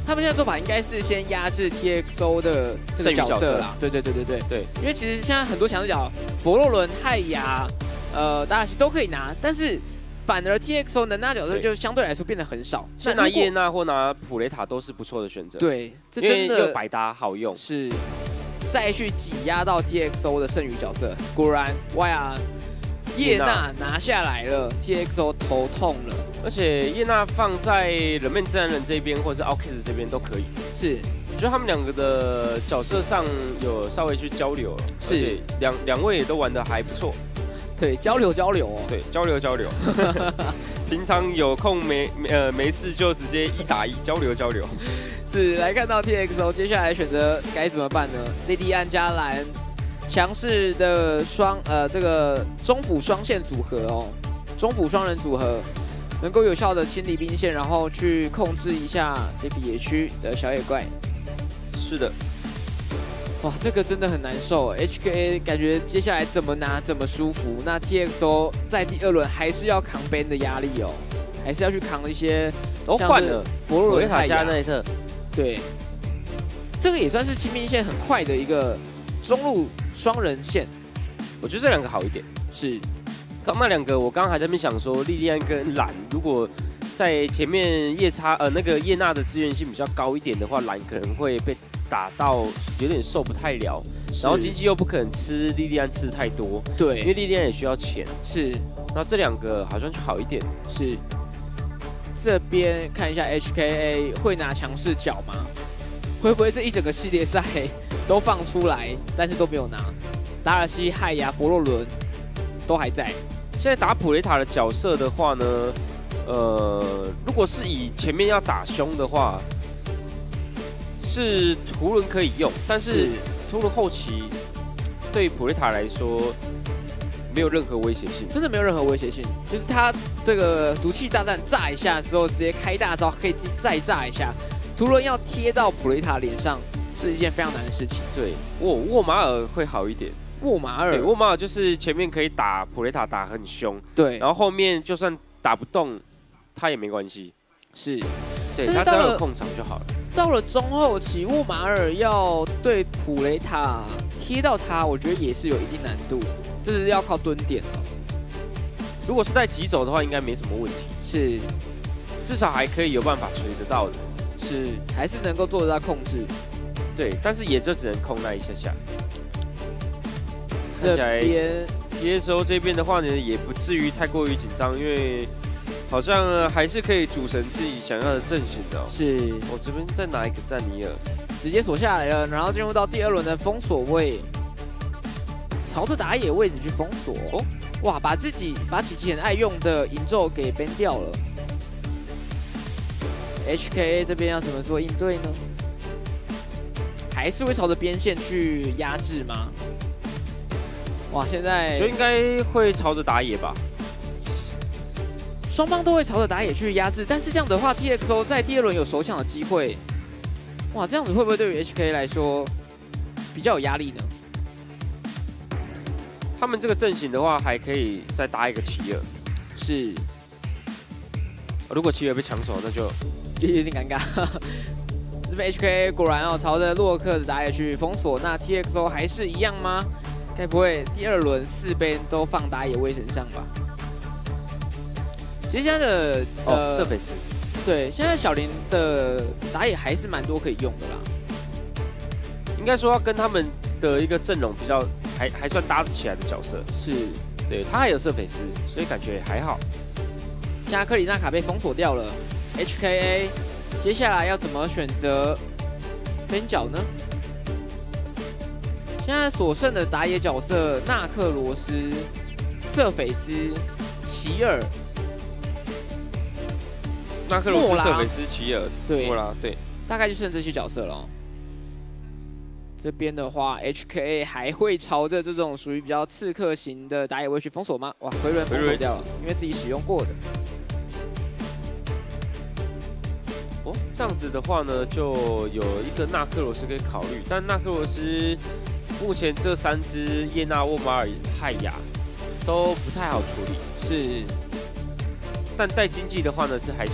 A: 他们现在做法应该是先压制 TXO 的这个角色啦。对，因为其实现在很多强势角，佛洛伦、害牙、达尔西都可以拿，但是反而 TXO 能拿角色就相对来说变得很少。
B: 是拿叶娜或拿普雷塔都是不错的选择。
A: 对，这真的
B: 又百搭好用。
A: 是再去挤压到 TXO 的剩余角色，果然哇，叶娜拿下来了 ，TXO 头痛了。
B: 而且叶娜放在人面自然人这边，或者是 Outcast 这边都可以。
A: 是，
B: 我觉得他们两个的角色上有稍微去交流了，
A: 是
B: 两位也都玩得还不错。
A: 对，交流哦。
B: 对，交流。平常有空没事就直接1打1交流。
A: 是，来看到 TXO 接下来选择该怎么办呢？莉莉安加兰强势的这个中辅双线组合哦，中辅双人组合。能够有效的清理兵线，然后去控制一下这个野区的小野怪。
B: 是的，
A: 哇，这个真的很难受。HKA 感觉接下来怎么拿怎么舒服。那 TXO 在第2轮还是要扛 ban 的压力哦，还是要去扛一些。
B: 都换了
A: 佛罗伦
B: 塔加内特。对，
A: 这个也算是清兵线很快的一个中路双人线。
B: 我觉得这2个好一点。
A: 是。
B: 刚那2个，我刚刚还在那边想说，莉莉安跟蓝，如果在前面那个叶娜的资源性比较高一点的话，蓝可能会被打到有点受不太了。然后经济又不可能吃莉莉安吃太多，
A: 对，
B: 因为莉莉安也需要钱。
A: 是，
B: 那这2个好像就好一点。
A: 是，这边看一下 HKA 会拿强势角吗？会不会这一整个系列赛都放出来，但是都没有拿？达尔西、害牙、佛洛伦都还在。
B: 现在打普雷塔的角色的话呢，如果是以前面要打凶的话，是图伦可以用，但是图伦后期对普雷塔来说没有任何威胁性，
A: 真的没有任何威胁性。就是他这个毒气炸弹炸一下之后，直接开大招，可以再炸一下。图伦要贴到普雷塔脸上是一件非常难的事情。
B: 对，沃马尔会好一点。
A: 沃马尔，
B: 对，沃马尔就是前面可以打普雷塔打很凶，
A: 对，
B: 然后后面就算打不动，他也没关系，
A: 是，
B: 对他只要有控场就好了。
A: 到了中后期，沃马尔要对普雷塔贴到他，我觉得也是有一定难度，这是要靠蹲点。
B: 如果是在急走的话，应该没什么问题，
A: 是，
B: 至少还可以有办法锤得到的，
A: 是，还是能够做得到控制，
B: 对，但是也就只能控那一下下。
A: 这边
B: TXO 这边的话呢，也不至于太过于紧张，因为好像还是可以组成自己想要的阵型的。
A: 是，
B: 我这边再拿一个赞尼尔，
A: 直接锁下来了，然后进入到第2轮的封锁位，朝着打野位置去封锁。哦，哇，把琪琪很爱用的银咒给 ban 掉了。HKA 这边要怎么做应对呢？还是会朝着边线去压制吗？哇，现在
B: 就应该会朝着打野吧，
A: 双方都会朝着打野去压制，但是这样的话 ，TXO 在第2轮有首抢的机会，哇，这样子会不会对于 HK 来说比较有压力呢？
B: 他们这个阵型的话，还可以再搭一个奇尔，
A: 是，
B: 如果奇尔被抢走，那就
A: 有点尴尬。这边 HK 果然哦，朝着洛克的打野去封锁，那 TXO 还是一样吗？该不会第2轮4边都放打野位身上吧？其实现在的
B: 瑟菲斯，
A: 对，现在小林的打野还是蛮多可以用的啦。
B: 应该说要跟他们的一个阵容比较还算搭得起来的角色，
A: 是，
B: 对他还有瑟菲斯，所以感觉还好。
A: 现在克里纳卡被封锁掉了 ，HKA 接下来要怎么选择边角呢？现在所剩的打野角色：纳克罗斯、瑟菲斯、奇尔、
B: 纳克罗斯、瑟菲斯、奇尔、
A: 对，
B: 莫拉，对，
A: 大概就剩这些角色了。这边的话 ，HKA 还会朝着这种属于比较刺客型的打野位去封锁吗？哇，回轮封锁掉了，因为自己使用过的。
B: 哦，这样子的话呢，就有一个纳克罗斯可以考虑，但纳克罗斯目前这3只叶娜、沃马尔、害牙都不太好处理，
A: 是。
B: 但带经济的话呢是还行。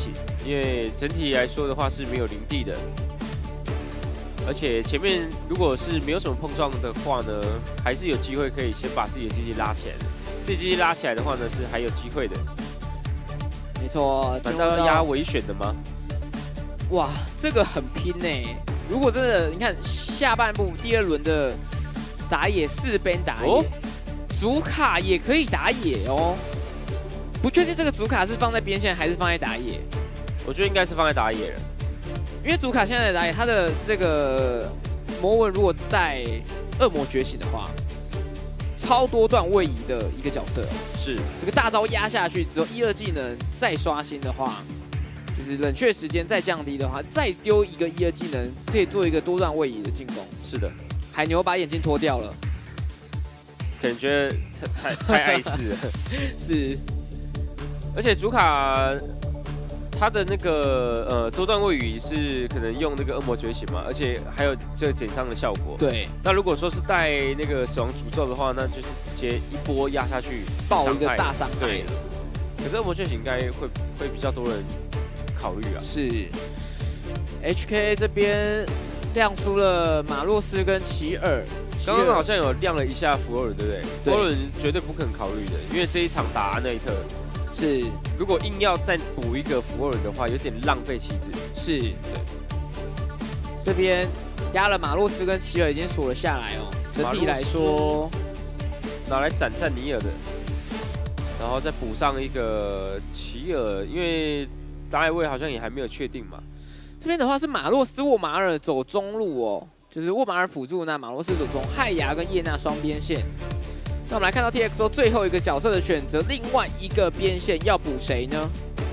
B: 因为整体来说的话是没有零地的，而且前面如果是没有什么碰撞的话呢，还是有机会可以先把自己的经济拉起来的。自己经济拉起来的话呢，是还有机会的。
A: 没错，
B: 难道要压尾选的吗？
A: 哇，这个很拼呢。如果真的，你看下半部第2轮的打野4边打野，主卡也可以打野哦。不确定这个主卡是放在边线还是放在打野。
B: 我觉得应该是放在打野了，
A: 因为主卡现在的打野，他的这个魔文如果带恶魔觉醒的话，超多段位移的一个角色。
B: 是
A: 这个大招压下去之后，1、2技能再刷新的话，就是冷却时间再降低的话，再丢一个1、2技能，可以做一个多段位移的进攻。
B: 是的，
A: 海牛把眼镜脱掉了，
B: 可能觉得太碍事了。
A: 是，
B: 而且主卡它的那个多段位移是可能用那个恶魔觉醒嘛，而且还有这个减伤的效果。
A: 对。
B: 那如果说是带那个死亡诅咒的话，那就是直接一波压下去，
A: 爆一个大伤害。
B: 对。可是恶魔觉醒应该会比较多人考虑啊。
A: 是。HK 这边亮出了马洛斯跟奇尔。
B: 刚刚好像有亮了一下福尔，对不对？福尔绝对不可能考虑的，因为这一场打安内特。
A: 是，
B: 如果硬要再补一个福尔的话，有点浪费棋子。
A: 是，对。这边压了马洛斯跟奇尔已经锁了下来哦。整体来说，
B: 拿来斩战尼尔的，然后再补上一个奇尔，因为达莱位好像也还没有确定嘛。
A: 这边的话是马洛斯沃马尔走中路哦，就是沃马尔辅助，那马洛斯走中，亥牙跟叶娜双边线。那我们来看到 TXO 最后一个角色的选择，另外一个边线要补谁呢？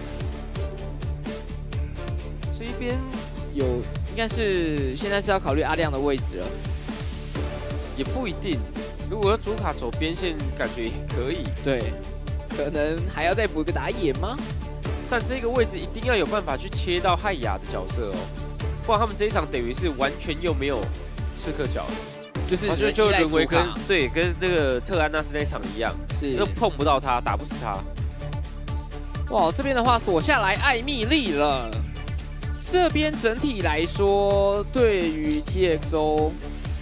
B: 这一边
A: 有，应该是现在是要考虑阿亮的位置了，
B: 也不一定。如果要主卡走边线，感觉也可以。
A: 对，可能还要再补一个打野吗？
B: 但这个位置一定要有办法去切到亥牙的角色哦，不然他们这一场等于是完全又没有刺客角了。就沦为跟那个特安纳斯那场一样，
A: 是
B: 就碰不到他，打不死他。
A: 哇，这边的话锁下来艾蜜莉了。这边整体来说，对于 TXO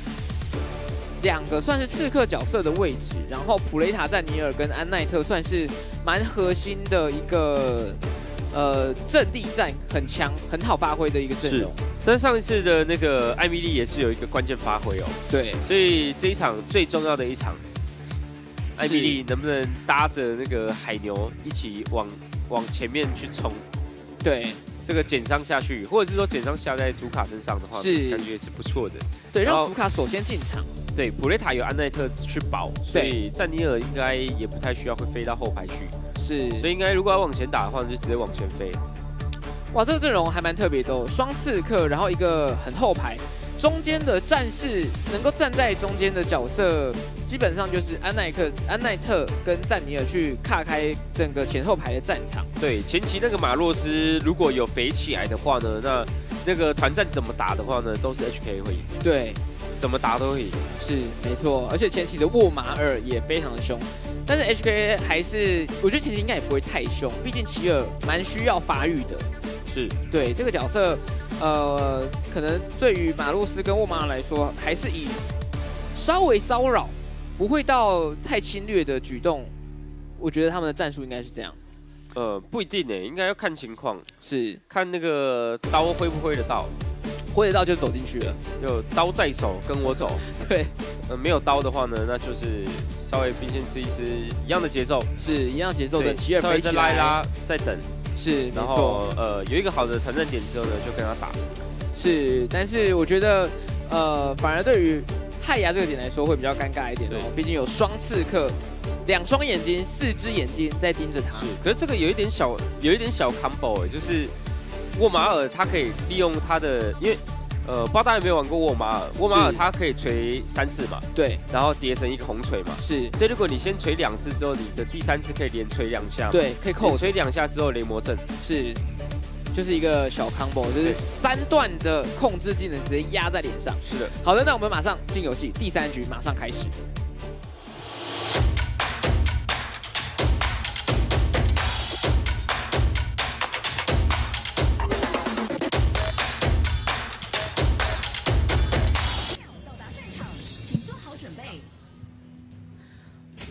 A: 2个算是刺客角色的位置，然后普雷塔、赞尼尔跟安奈特算是蛮核心的一个阵地战很强、很好发挥的一个阵容。
B: 但上一次的那个艾米丽也是有一个关键发挥哦。
A: 对，
B: 所以这一场最重要的一场，艾米丽能不能搭着那个海牛一起往前面去冲？
A: 对，
B: 这个减伤下去，或者是说减伤下在主卡身上的话，是感觉也是不错的。
A: 对，让主卡首先进场。
B: 对，普雷塔有安奈特去保，所以赞尼尔应该也不太需要会飞到后排去。
A: 是，
B: 所以应该如果要往前打的话，就直接往前飞。
A: 哇，这个阵容还蛮特别的哦，双刺客，然后一个很后排，中间的战士能够站在中间的角色，基本上就是安奈特跟赞尼尔去卡开整个前后排的战场。
B: 对，前期那个马洛斯如果有肥起来的话呢，那个团战怎么打的话呢，都是 HK 会赢。
A: 对，
B: 怎么打都会赢。
A: 是，没错，而且前期的沃马尔也非常的凶。但是 HK 还是，我觉得前期应该也不会太凶，毕竟奇尔蛮需要发育的。
B: 是，对
A: 这个角色，可能对于马洛斯跟沃马尔来说，还是以稍微骚扰，不会到太侵略的举动。我觉得他们的战术应该是这样。
B: 不一定呢，应该要看情况，
A: 是看
B: 那个刀挥不挥得到，
A: 挥得到就走进去了，
B: 就刀在手跟我走。
A: 对，
B: 没有刀的话呢，那就是稍微兵线吃一吃，一样的节奏，
A: 是一样节奏的，奇尔飞起来，
B: 再拉一拉，再等。
A: 是，
B: 然后有一个好的团战点之后呢，就跟他打。
A: 是，但是我觉得反而对于亥牙这个点来说会比较尴尬一点哦，毕竟有双刺客，2双眼睛，4只眼睛在盯着他。
B: 是，可是这个有一点小 combo 哎，就是沃马尔他可以利用他的，因为不知道大家有没有玩过沃马尔？沃马尔它可以锤3次嘛，
A: 对，
B: 然后叠成一个红锤嘛，
A: 是。
B: 所以如果你先锤2次之后，你的第3次可以连锤2下，
A: 对，可以扣
B: 锤2下之后雷魔阵，
A: 是，就是一个小 combo， 就是3段的控制技能直接压在脸上。
B: 是的。
A: 好的，那我们马上进游戏，第3局马上开始。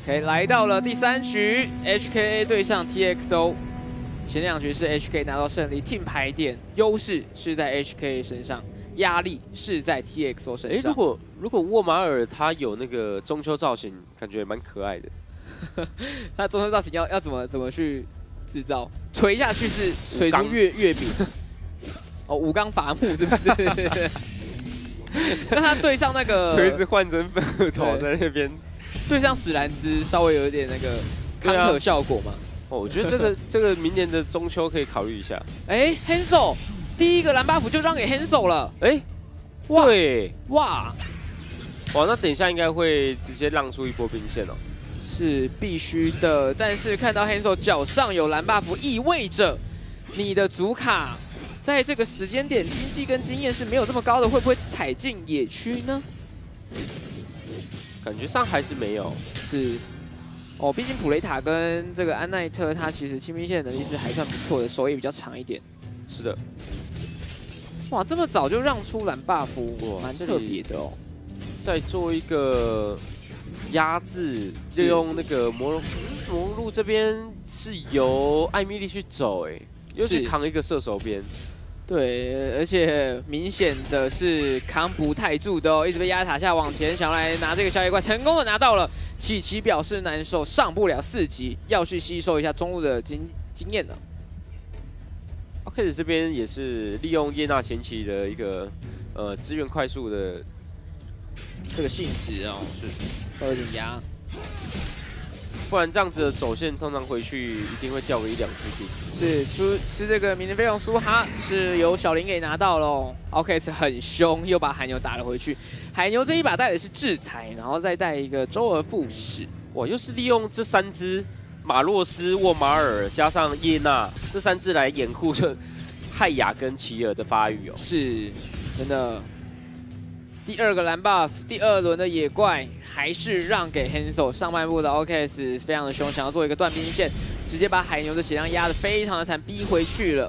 A: OK， 来到了第3局 ，HKA 对上 TXO。前2局是 HK 拿到胜利 ，team 牌点优势是在 HK 身上，压力是在 TXO 身上。
B: 如果沃马尔他有那个中秋造型，感觉蛮可爱的。
A: 那中秋造型要怎么去制造？锤下去是锤出月饼。哦，武钢伐木是不是？那他对上那个
B: 锤子换成粉核桃在那边，
A: 对上史兰兹稍微有一点那个counter效果嘛。
B: 哦，我觉得这个明年的中秋可以考虑一下。
A: Hanzo 第1个蓝 buff 就让给 Hanzo 了。
B: 对，
A: 哇，
B: 那等一下应该会直接让出一波兵线哦。
A: 是必须的，但是看到 Hanzo 脚上有蓝 buff， 意味着你的主卡在这个时间点经济跟经验是没有这么高的，会不会踩进野区呢？
B: 感觉上还是没有。
A: 是。哦，毕竟普雷塔跟这个安奈特，他其实清兵线的能力是还算不错的，手也比较长一点。
B: 是的。
A: 哇，这么早就让出蓝 buff， 蛮特别的哦。
B: 再做一个压制，利用那个魔路这边是由艾米丽去走，又是扛一个射手边。
A: 对，而且明显的是扛不太住的哦，一直被压塔下往前，想要来拿这个宵夜怪，成功的拿到了。琪琪表示难受，上不了4级，要去吸收一下中路的经验了。
B: OK， 这边也是利用叶娜前期的一个资源快速的
A: 这个性质哦，是稍微有点压。
B: 不然这样子的走线，通常回去一定会掉个1-2只地。
A: 是吃这个明年飞龙苏哈是由小林给拿到喽。OK， 是很凶，又把海牛打了回去。海牛这一把带的是制裁，然后再带一个周而复始。
B: 哇，又是利用这3只马洛斯、沃马尔加上耶娜这3只来掩护着汉雅跟奇尔的发育哦。
A: 是，真的。第2个蓝 buff， 第2轮的野怪还是让给 Hanzo。上半部的 OKS 非常的凶，想要做一个断兵线，直接把海牛的血量压得非常的惨，逼回去了。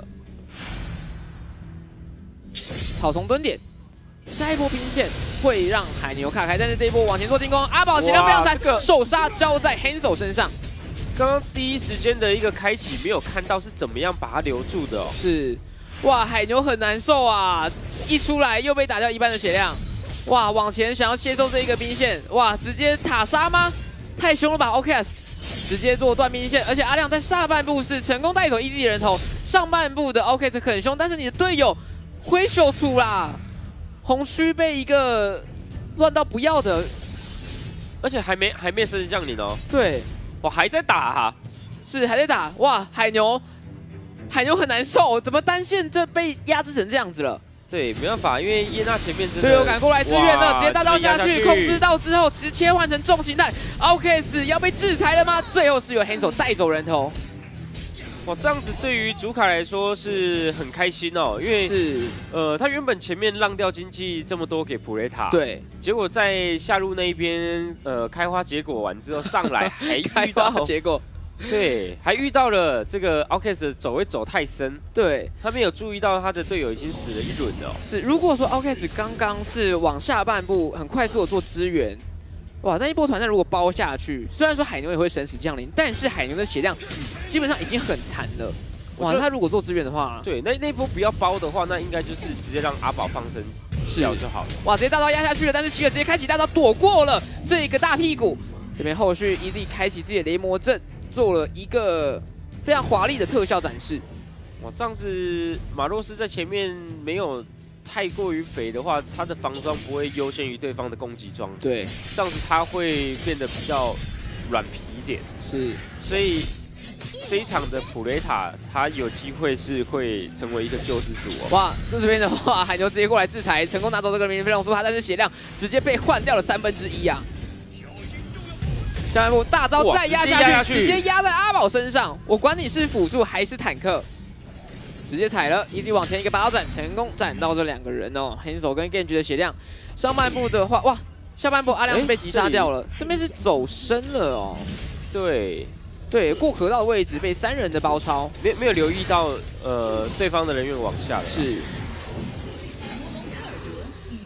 A: 草丛蹲点，下一波兵线会让海牛卡开，但是这一波往前做进攻，阿宝血量非常惨，受杀交在 Hanzo 身上。
B: 刚刚第一时间的一个开启，没有看到是怎么样把他留住的哦。
A: 是，哇，海牛很难受啊，一出来又被打掉1半的血量。哇，往前想要接收这一个兵线，哇，直接塔杀吗？太凶了吧 ！OKS 直接做断兵线，而且阿亮在下半部是成功带走EZ人头，上半部的 OKS 很凶，但是你的队友挥秀出啦，红区被一个乱到不要的，
B: 而且还没升级降临哦。
A: 对，
B: 我还在打啊，
A: 是还在打，哇，海牛很难受，怎么单线这被压制成这样子了？
B: 对，没办法，因为耶娜前面真的
A: 队友赶过来支援了，直接大刀下去，控制到之后，切换成重形态 ，OKS 要被制裁了吗？最后是由 Hanzo 带走人头。
B: 哇，这样子对于主卡来说是很开心哦，因为是他原本前面让掉经济这么多给普雷塔，
A: 对，
B: 结果在下路那一边开花结果完之后上来还遇到
A: 结果。
B: 对，还遇到了这个 OKS 走位走太深，
A: 对
B: 他没有注意到他的队友已经死了1轮了。
A: 是，如果说 OKS 刚刚是往下半部很快速的做支援，哇，那一波团战如果包下去，虽然说海牛也会神使降临，但是海牛的血量基本上已经很残了。哇，他如果做支援的话，
B: 对，那一波不要包的话，那应该就是直接让阿宝放生掉就好了。
A: 哇，直接大刀压下去了，但是奇尔直接开启大刀躲过了这个大屁股。这边后续 EZ 开启自己的雷魔阵。做了一个非常华丽的特效展示。
B: 哇，这样子马洛斯在前面没有太过于肥的话，他的防装不会优先于对方的攻击装。
A: 对，
B: 这样子他会变得比较软皮一点。
A: 是，
B: 所以这一场的普雷塔，他有机会是会成为一个救世主哦。
A: 哇，这边的话，海牛直接过来制裁，成功拿走这个明日飞龙苏哈，但是血量直接被换掉了1/3啊。下半部大招再压下去，直接压在阿宝身上。我管你是辅助还是坦克，直接踩了，EZ往前一个8刀斩，成功斩到这2个人哦。Hanzo跟 Genji 的血量，上半部的话，哇，下半部阿亮是被击杀掉了，这边是走深了哦。对，过河道的位置被3人的包抄，
B: 没有留意到对方的人员往下。
A: 是。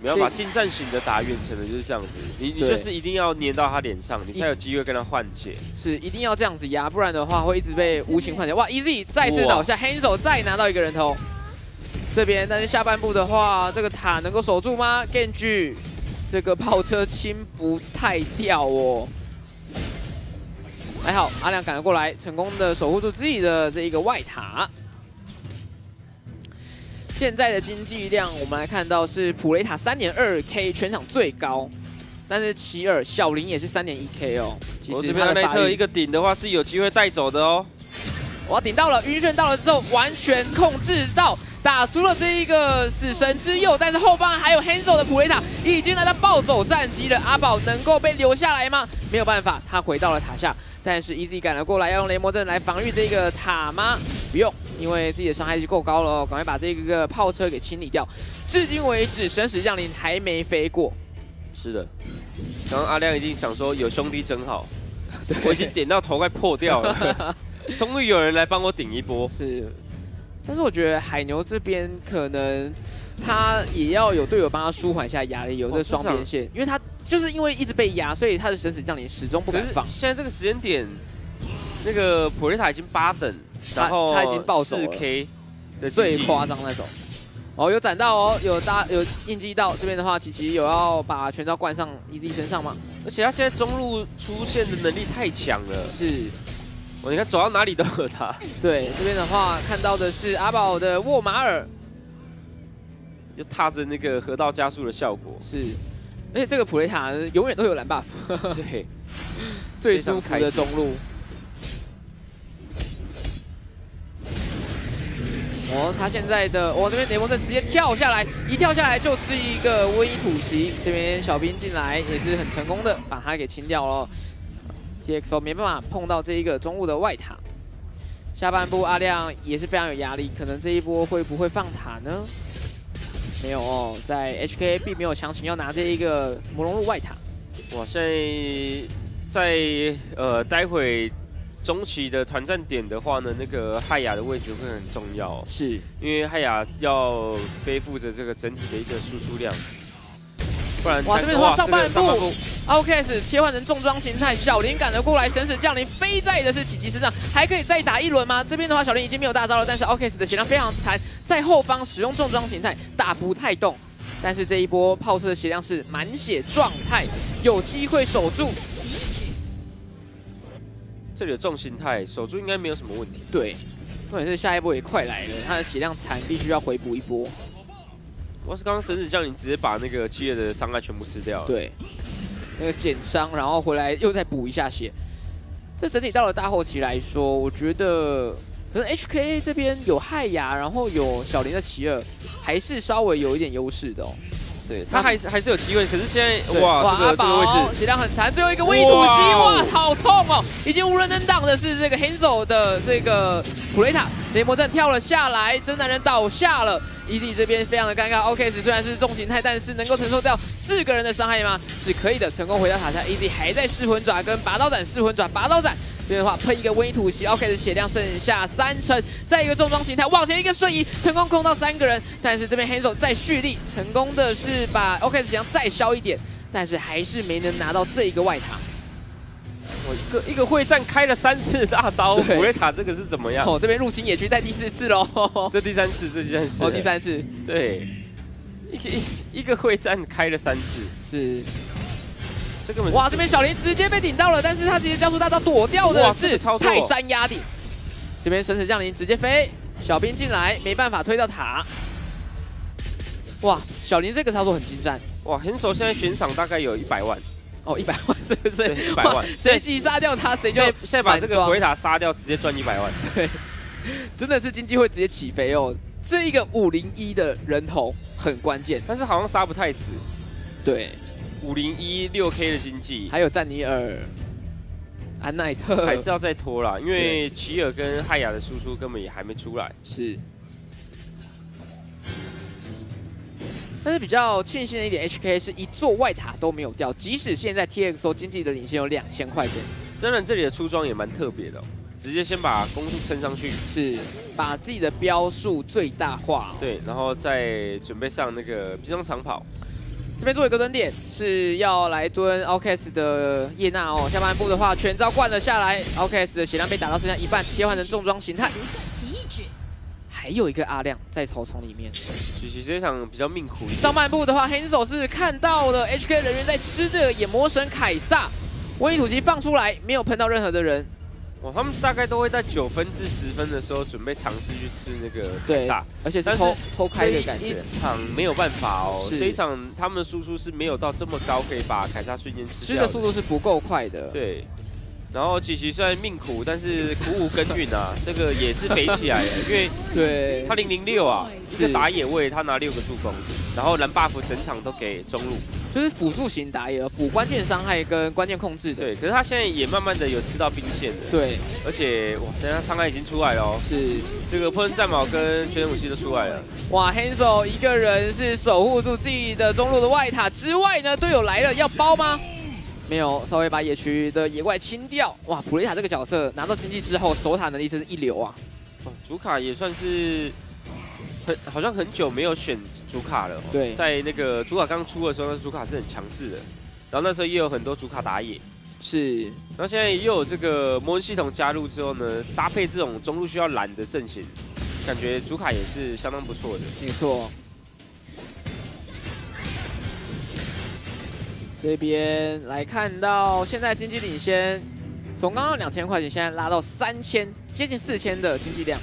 B: 没办法，近战型的打远程的就是这样子，你就是一定要粘到他脸上，你才有机会跟他换血。是，
A: 一定要这样子压，不然的话会一直被无情换血。哇 ，Easy 再次倒下 ，Hanzo 再拿到一个人头。这边，但是下半部的话，这个塔能够守住吗 ？Genji 这个炮车清不太掉哦。还好，阿亮赶了过来，成功的守护住自己的这一个外塔。 现在的经济量，我们来看到是普雷塔3.2K 全场最高，但是奇尔小林也是3.1K 哦。其实
B: 这边内特一个顶的话是有机会带走的哦。
A: 哇，顶到了，晕眩到了之后完全控制到，打出了这一个死神之佑，但是后方还有 Hanzo 的普雷塔已经来到暴走战机了。阿宝能够被留下来吗？没有办法，他回到了塔下。 但是 Easy 赶了过来，要用雷魔阵来防御这个塔吗？不用，因为自己的伤害就够高了哦，赶快把这个炮车给清理掉。至今为止，神使降临还没飞过。
B: 是的，刚刚阿亮已经想说有兄弟真好，我已经点到头快破掉了，终于有人来帮我顶一波。
A: 是，但是我觉得海牛这边可能他也要有队友帮他舒缓一下压力，有这双边线，因为他。 就是因为一直被压，所以他的神使降临始终不敢放。
B: 现在这个时间点，那个普雷塔已经8等，然后
A: 他已经暴走了
B: 4K 的
A: 最夸张那种。哦，有斩到哦，有印记到这边的话，琪琪有要把全招灌上 Easy 身上吗？
B: 而且他现在中路出现的能力太强了。
A: 是，
B: 你看走到哪里都有他。
A: 对，这边的话看到的是阿宝的沃马尔，
B: 就踏着那个河道加速的效果。
A: 是。 而且这个普雷塔永远都有蓝 buff，
B: 对，
A: 最舒服的中路。哦，他现在的这边雷蒙阵直接跳下来，一跳下来就吃一个瘟疫突袭。这边小兵进来也是很成功的把他给清掉了。TXO 没办法碰到这一个中路的外塔。下半部阿亮也是非常有压力，可能这一波会不会放塔呢？ 没有哦，在 HK 并没有强行要拿这一个魔龙路外塔。
B: 哇，现在待会中期的团战点的话呢，那个汉雅的位置会很重要、哦，
A: 是
B: 因为汉雅要背负着这个整体的一个输出量，不然
A: 哇，这边的话上半部 OKS 切换成重装形态，小林赶了过来，神使降临飞在的是奇迹身上，还可以再打一轮吗？这边的话小林已经没有大招了，但是 OKS 的血量非常残。 在后方使用重装形态打不太动，但是这一波炮车的血量是满血状态，有机会守住。
B: 这里有重形态，守住应该没有什么问题。
A: 对，重点是下一波也快来了，他的血量残，必须要回补一波。
B: 我是刚刚神使降临直接把那个7月的伤害全部吃掉了。
A: 对，那个减伤，然后回来又再补一下血。这整体到了大后期来说，我觉得。 可能 HK 这边有汉雅，然后有小林的奇尔，还是稍微有一点优势的哦。
B: 对他还是有机会，可是现在哇，这个位置
A: 血量很残，最后一个瘟疫突袭，哇，好痛哦！已经无人能挡的是这个 Hanzo 的这个普雷塔，雷魔阵跳了下来，真男人倒下了。ED 这边非常的尴尬 ，OK， 虽然是重形态，但是能够承受掉4个人的伤害吗？是可以的，成功回到塔下。ED 还在噬魂爪跟拔刀斩，噬魂爪、拔刀斩。 这边的话喷一个瘟疫突袭 ，OK 的血量剩下30%，再一个重装形态往前一个瞬移，成功控到3个人。但是这边 Hanzo 再蓄力，成功的是把 OK 的血量再消一点，但是还是没能拿到这一个外塔。
B: 我一个会战开了3次大招，普雷塔这个是怎么样？
A: 哦，这边入侵野区在第4次喽，
B: 这第3次，这第3次，
A: 哦，第3次，
B: 对，一个会战开了3次，
A: 是。
B: 哇！
A: 这边小林直接被顶到了，但是他直接交出大招躲掉的是泰山压顶。这边神使降临直接飞，小兵进来没办法推到塔。哇，小林这个操作很精湛。
B: 哇，很手现在悬赏大概有100万。
A: 哦，100万是不是
B: ？100万，
A: 谁击杀掉他，谁就
B: 现在把这个鬼塔杀掉，直接赚100万。
A: 对，真的是经济会直接起飞哦。这一个501的人头很关键，
B: 但是好像杀不太死。
A: 对。
B: 501 6K 的经济，
A: 还有赞尼尔、安奈特，
B: 还是要再拖啦，因为奇尔跟汉雅的输出根本也还没出来。
A: 是，但是比较庆幸的一点 ，HK 是一座外塔都没有掉，即使现在 TXO 经济的领先有2000块钱。
B: 真人这里的出装也蛮特别的、哦，直接先把攻速撑上去，
A: 是把自己的标数最大化、哦。
B: 对，然后再准备上那个披风长跑。
A: 这边做一个蹲点，是要来蹲 Outcast 的叶娜哦。下半部的话，全招灌了下来 ，Outcast 的血量被打到剩下一半，切换成重装形态。还有一个阿亮在草丛里面。
B: 其实这场比较命苦一点。
A: 上半部的话 ，Hanzo 是看到了 HK 人员在吃着眼魔神凯撒，瘟疫吐息放出来，没有喷到任何的人。
B: 哇，他们大概都会在9分至10分的时候准备尝试去吃那个凯撒，
A: 而且是偷开的感觉。
B: 一场没有办法哦，这一场他们的输出是没有到这么高，可以把凯撒瞬间吃掉。
A: 吃的速度是不够快的。
B: 对。然后琪琪虽然命苦，但是苦无耕耘啊，这个也是肥起来了，因为
A: 对
B: 他006啊，一个打野位他拿6个助攻，然后蓝 buff 整场都给中路，
A: 就是辅助型打野，补关键伤害跟关键控制的。
B: 对，可是他现在也慢慢的有吃到兵线了。
A: 对，
B: 而且哇，现在伤害已经出来了哦，
A: 是
B: 这个破阵战矛跟全能武器都出来了。
A: 哇 ，Hanzo 一个人是守护住自己的中路的外塔之外呢，队友来了要包吗？没有，稍微把野区的野怪清掉。哇，普雷塔这个角色拿到经济之后，守塔能力真是一流啊！
B: 哦，主卡也算是好像很久没有选主卡了。
A: 对，
B: 在那个主卡刚出的时候，那主卡是很强势的，然后那时候也有很多主卡打野。
A: 是，
B: 然后现在又有这个魔人系统加入之后呢，搭配这种中路需要蓝的阵型，感觉主卡也是相当不错的。
A: 没错。这边来看到现在经济领先，从刚刚2000块钱，现在拉到3000，接近4000的经济量。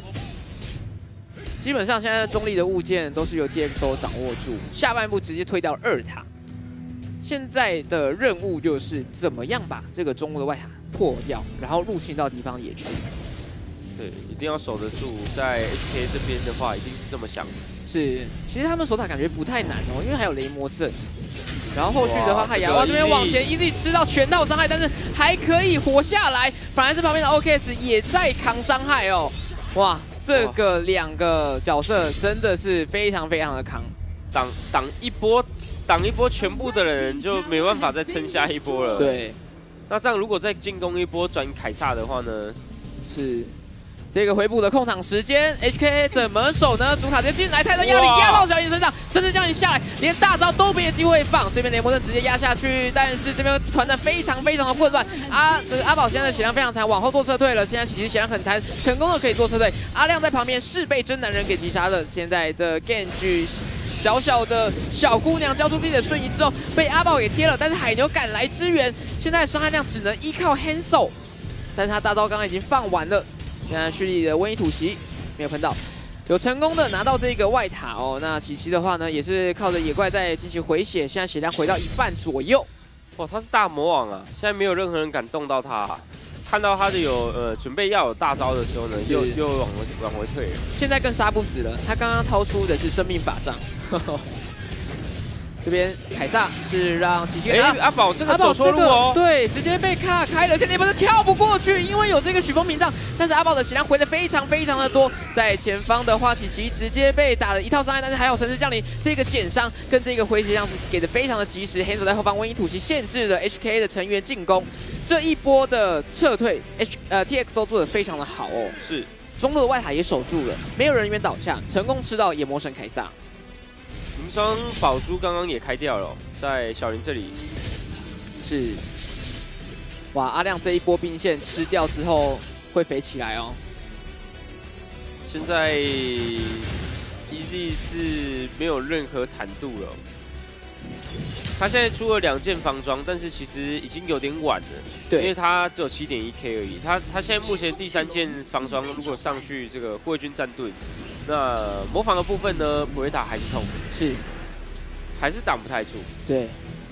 A: 基本上现在中立的物件都是由 TXO 掌握住，下半部直接推掉2塔。现在的任务就是怎么样把这个中路的外塔破掉，然后入侵到敌方野区。
B: 对，一定要守得住。在 HK 这边的话，一定是这么想。
A: 是，其实他们守塔感觉不太难哦，因为还有雷魔阵。然后后续的话，海牙哇这边往前，Easy吃到全套伤害，但是还可以活下来。反而是旁边的 OKS 也在扛伤害哦。哇，这个2个角色真的是非常非常的扛，
B: 挡一波，全部的人就没办法再撑下一波了。
A: 对，
B: 那这样如果再进攻一波转凯撒的话呢？
A: 是。这个回补的控场时间 ，HK 怎么守呢？主塔直接进来，泰森压力压到小野身上，甚至将你下来，连大招都没有机会放。这边雷魔阵直接压下去，但是这边团战非常非常的混乱。这个阿宝现在的血量非常残，往后做撤退了。现在其实血量很残，成功的可以做撤退。阿亮在旁边是被真男人给击杀了。现在的 Genji 小小的小姑娘交出自己的瞬移之后，被阿宝给贴了，但是海牛赶来支援，现在的伤害量只能依靠 Hanzo， 但是他大招刚刚已经放完了。现在蓄力的瘟疫吐息没有喷到，有成功的拿到这个外塔哦。那琪琪的话呢，也是靠着野怪在进行回血，现在血量回到1半左右。
B: 哇，他是大魔王啊！现在没有任何人敢动到他、啊。看到他的准备要有大招的时候呢，又往回退了。
A: 现在更杀不死了，他刚刚掏出的是生命法杖。这边凯撒是让琪琪
B: 阿宝这个走错路哦，
A: 对，直接被卡开了，现在不是跳不过去，因为有这个许风屏障，但是阿宝的血量回的非常非常的多，在前方的话，琪琪直接被打了一套伤害，但是还有神之降临这个减伤跟这个回血量给的非常的及时，黑手在后方瘟疫吐息限制了 HK 的成员进攻，这一波的撤退TXO 做的非常的好哦，
B: 是
A: 中路的外塔也守住了，没有人员倒下，成功吃到野魔神凯撒。
B: 银霜宝珠刚刚也开掉了，在小林这里
A: 是，哇，阿亮这一波兵线吃掉之后会肥起来哦。
B: 现在 EZ 是没有任何坦度了，他现在出了2件防装，但是其实已经有点晚了，对，因为他只有7.1K 而已。他现在目前第3件防装，如果上去这个护卫军战盾。那模仿的部分呢，普瑞塔还是痛，
A: 是，
B: 还是挡不太住。
A: 对，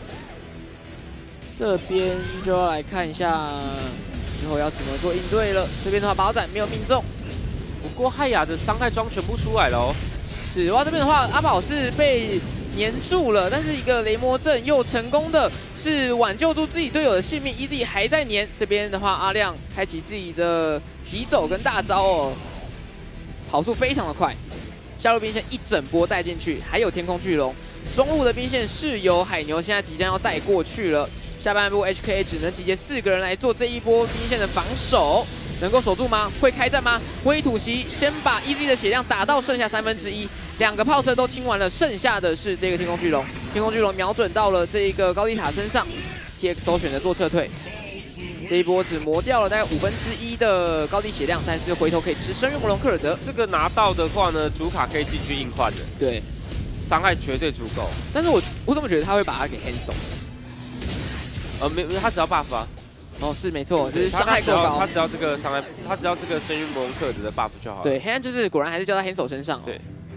A: 这边就要来看一下之后要怎么做应对了。这边的话，宝仔没有命中，
B: 不过汉雅的伤害装全部出来了哦。
A: 是，哇，这边的话，阿宝是被黏住了，但是一个雷魔阵又成功的是挽救住自己队友的性命 ，EZ 还在黏。这边的话，阿亮开启自己的急走跟大招哦。跑速非常的快，下路兵线一整波带进去，还有天空巨龙。中路的兵线是由海牛现在即将要带过去了。下半部 HK 只能集结4个人来做这一波兵线的防守，能够守住吗？会开战吗？瘟疫吐息先把 EZ 的血量打到剩下1/3。 2个炮车都清完了，剩下的是这个天空巨龙。天空巨龙瞄准到了这一个高地塔身上 ，TXO 选择做撤退。这一波只磨掉了大概1/5的高地血量，但是回头可以吃深渊魔龙克尔德。
B: 这个拿到的话呢，主卡可以进去硬换的，
A: 对，
B: 伤害绝对足够。
A: 但是我怎么觉得他会把它给 handle？
B: 没，他只要 buff 啊。
A: 哦，是没错，就是伤害够高。
B: 他只要这个伤害，他只要这个深渊魔龙克尔德的 buff 就好了。
A: 对，黑暗就是果然还是交在 handle 身上、哦。
B: 对。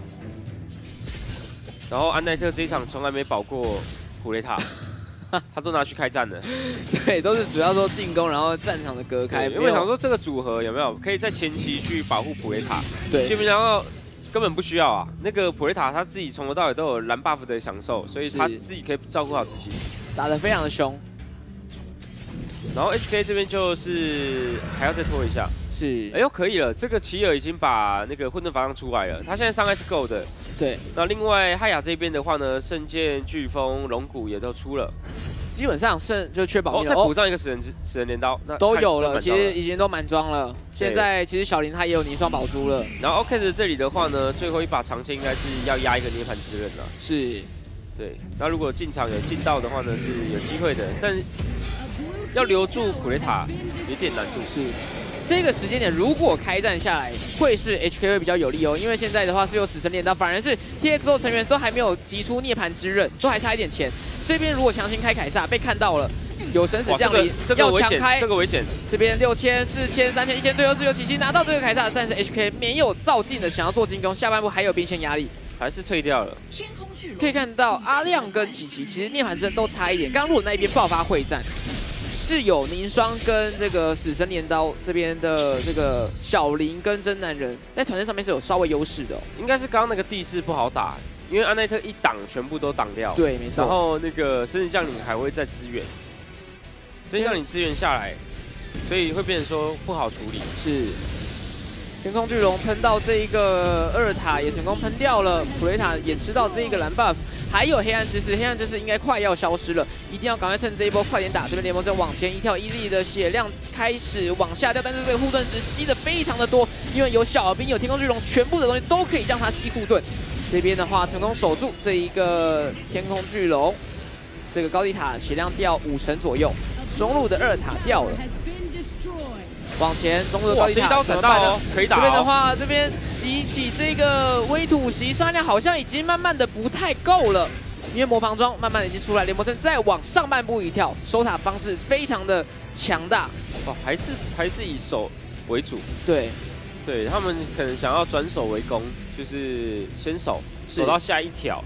B: 然后安奈特这一场从来没保过普雷塔。他都拿去开战了，
A: 对，都是主要说进攻，然后战场的隔开。
B: 因为想说这个组合有没有可以在前期去保护普雷塔？
A: 对，
B: 基本上根本不需要啊。那个普雷塔他自己从头到尾都有蓝 buff 的享受，所以他自己可以照顾好自己，
A: 打得非常的凶。
B: 然后 HK 这边就是还要再拖一下，
A: 是，
B: 哎呦可以了，这个奇尔已经把那个混沌法杖出来了，他现在伤害是够的。
A: 对，
B: 那另外汉雅这边的话呢，圣剑、飓风、龙骨也都出了，
A: 基本上就缺保命了。
B: 再补上一个死人镰刀，那
A: 都有了，其实已经都满装了。现在其实小林他也有泥霜宝珠了。
B: 然后 OK 的这里的话呢，最后一把长剑应该是要压一个涅槃之刃了。
A: 是，
B: 对。那如果进场有进到的话呢，是有机会的，但要留住普雷塔有点难度。
A: 是。这个时间点如果开战下来，会是 HK 会比较有利哦，因为现在的话是有死神镰刀，反而是 TXO 成员都还没有击出涅槃之刃，都还差一点钱。这边如果强行开凯撒被看到了，有神使降临，要强开，
B: 这个危险。
A: 这边6000、4000、3000、1000，最后是由奇迹拿到这个凯撒，但是 HK 没有照进的想要做进攻，下半部还有边线压力，
B: 还是退掉了。
A: 可以看到阿亮跟琪琪其实涅槃之刃都差一点，刚刚如果那一边爆发会战。是有凝霜跟这个死神镰刀这边的这个小林跟真男人在团战上面是有稍微优势的、哦，
B: 应该是刚刚那个地势不好打，因为安奈特一挡全部都挡掉，
A: 对，没错。
B: 然后那个神使将领还会再支援，神使将领支援下来，所以会变成说不好处理。
A: 是，天空巨龙喷到这一个2塔也成功喷掉了，普雷塔也吃到这一个蓝 buff。还有黑暗之势，黑暗之势应该快要消失了，一定要赶快趁这一波快点打。这边联盟阵往前一跳，伊利的血量开始往下掉，但是这个护盾值吸的非常的多，因为有小兵有天空巨龙，全部的东西都可以让他吸护盾。这边的话成功守住这一个天空巨龙，这个高地塔血量掉50%左右，中路的2塔掉了。往前，中路的高地塔怎么办呢？
B: 可以打、哦。
A: 这边的话，这边集起这个微土袭伤害量好像已经慢慢的不太够了，因为魔防装慢慢的已经出来，联盟阵再往上半部一跳，收塔方式非常的强大。
B: 哦，还是以守为主。
A: 对，
B: 对他们可能想要转守为攻，就是先守到下一条。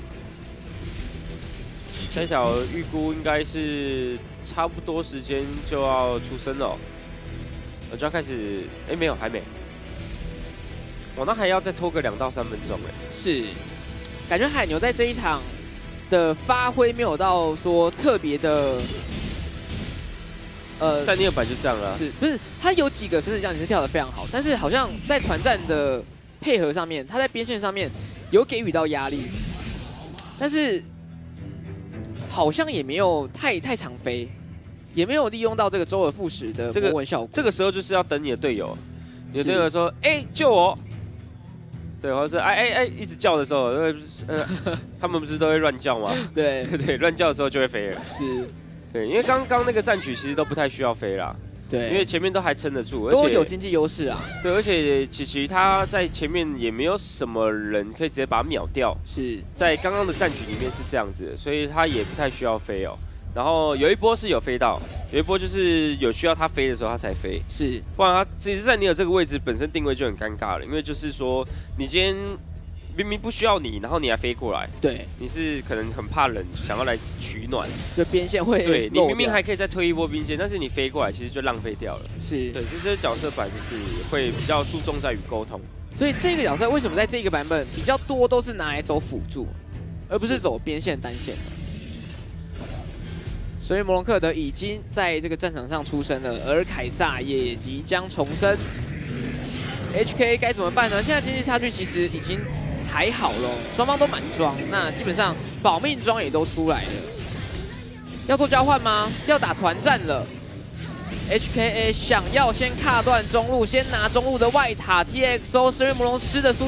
B: 下一条预估应该是差不多时间就要出生了、哦。我就要开始，哎，没有，还没。我那还要再拖个2到3分钟，哎。
A: 是，感觉海牛在这一场的发挥没有到说特别的，
B: 在涅槃就这样了。
A: 是不是？他有几个神使将领是跳得非常好，但是好像在团战的配合上面，他在边线上面有给予到压力，但是好像也没有太常飞。也没有利用到这个周而复始的魔纹效果。
B: 这个时候就是要等你的队友，你的队友说：“哎，救我！”对，或者是哎一直叫的时候，他们不是都会乱叫吗？
A: 对
B: 对，乱叫的时候就会飞了。
A: 是，
B: 对，因为刚那个战局其实都不太需要飞啦。
A: 对，
B: 因为前面都还撑得住，
A: 都有经济优势啊。
B: 对，而且琪琪他在前面也没有什么人可以直接把他秒掉。
A: 是在
B: 刚刚的战局里面是这样子的，所以他也不太需要飞哦。然后有一波是有飞到，有一波就是有需要他飞的时候他才飞，
A: 是，
B: 不然他其实在尼尔这个位置本身定位就很尴尬了，因为就是说你今天明明不需要你，然后你还飞过来，
A: 对，
B: 你是可能很怕人，想要来取暖，
A: 就边线会
B: 对你明明还可以再推一波兵线，但是你飞过来其实就浪费掉了，
A: 是对，
B: 这些角色本来就是会比较注重在于沟通，
A: 所以这个角色为什么在这个版本比较多都是拿来走辅助，而不是走边线单线的？所以摩龙克尔德已经在这个战场上出生了，而凯撒也即将重生。HK 该怎么办呢？现在经济差距其实已经还好咯，双方都满装，那基本上保命装也都出来了。要做交换吗？要打团战了。HKA 想要先卡断中路，先拿中路的外塔 TXO 深渊魔龙师的速度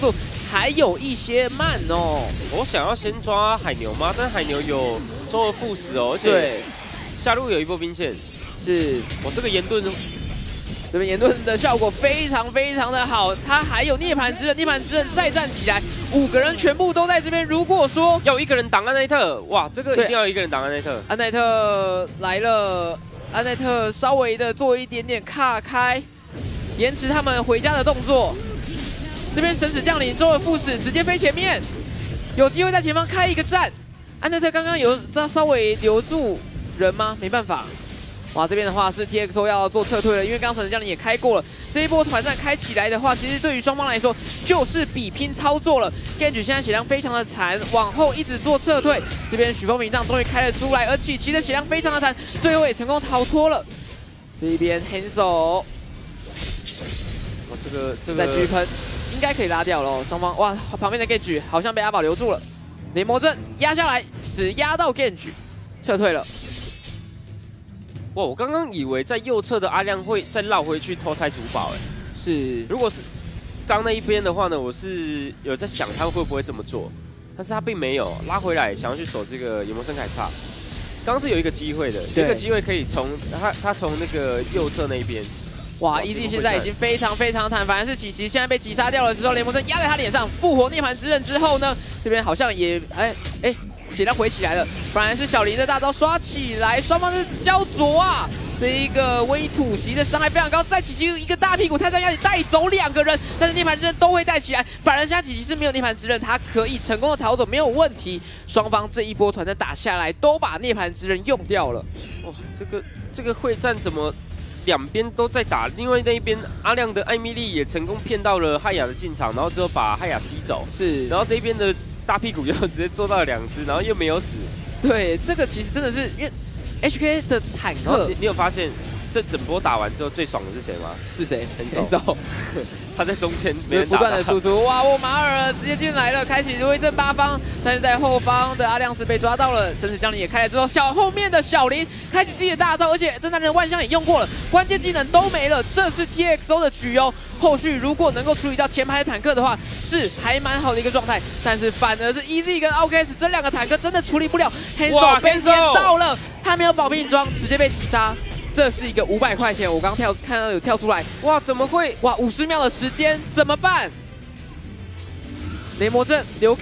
A: 还有一些慢哦。
B: 我想要先抓海牛吗？但海牛有周而复始哦，而且下路有一波兵线，
A: 是
B: 我这个岩盾。
A: 这边岩盾的效果非常非常的好，他还有涅槃之刃，涅槃之刃再站起来，5个人全部都在这边。如果说
B: 要一个人挡安奈特，哇，这个一定要一个人挡安奈特。
A: 安奈特来了，安奈特稍微的做一点点卡开，延迟他们回家的动作。这边神使降临，周而复始，直接飞前面，有机会在前方开一个战。安奈特刚刚有稍微留住人吗？没办法。哇，这边的话是 TXO 要做撤退了，因为刚刚神使降临也开过了。这一波团战开起来的话，其实对于双方来说就是比拼操作了。Genji 现在血量非常的残，往后一直做撤退。这边许峰屏障终于开了出来，而启奇的血量非常的残，最后也成功逃脱了。这边 Hanzo，
B: 哇，这个
A: 再继续喷，应该可以拉掉了。双方哇，旁边的 Genji 好像被阿宝留住了，雷魔阵压下来，只压到 Genji， 撤退了。
B: 哇，我刚刚以为在右侧的阿亮会再绕回去偷拆主宝，
A: 是，
B: 如果是刚那一边的话呢，我是有在想他会不会这么做，但是他并没有拉回来，想要去守这个眼魔生凯撒。刚刚是有一个机会的，有一个机会可以从他从那个右侧那边。
A: 哇 ，EZ 现在已经非常非常惨，反而是启奇现在被击杀掉了之后，雷魔阵压在他脸上，复活涅槃之刃之后呢，这边好像也血量回起来了，反而是小林的大招刷起来，双方是焦灼啊！这一个微土席的伤害非常高，再启奇一个大屁股泰山压力带走2个人，但是涅槃之刃都会带起来，反而现在启奇是没有涅槃之刃，他可以成功的逃走，没有问题。双方这一波团战打下来，都把涅槃之刃用掉了。
B: 哇，这个会战怎么两边都在打？另外那一边阿亮的艾米丽也成功骗到了汉雅的进场，然后之后把汉雅踢走，
A: 是，
B: 然后这边的大屁股又直接做到了2只，然后又没有死。
A: 对，这个其实真的是因为 HK 的坦克，
B: 你有发现这整波打完之后最爽的是谁吗？
A: 是谁？
B: 很少，他在中间没人打，
A: 不断的输出。哇，我马尔直接进来了，开启威震8方，但是在后方的阿亮是被抓到了，神使降临也开了之后，后面的小林开启自己的大招，而且震撼人的万象也用过了，关键技能都没了，这是 TXO 的局哦。后续如果能够处理到前排的坦克的话，是还蛮好的一个状态。但是反而是 EZ 跟 OKS 这2个坦克真的处理不了 ，Hanzo 被淹到了，他没有保命装，直接被击杀。这是一个500块钱，我刚看到有跳出来，哇，怎么会？哇，50秒的时间怎么办？雷魔阵留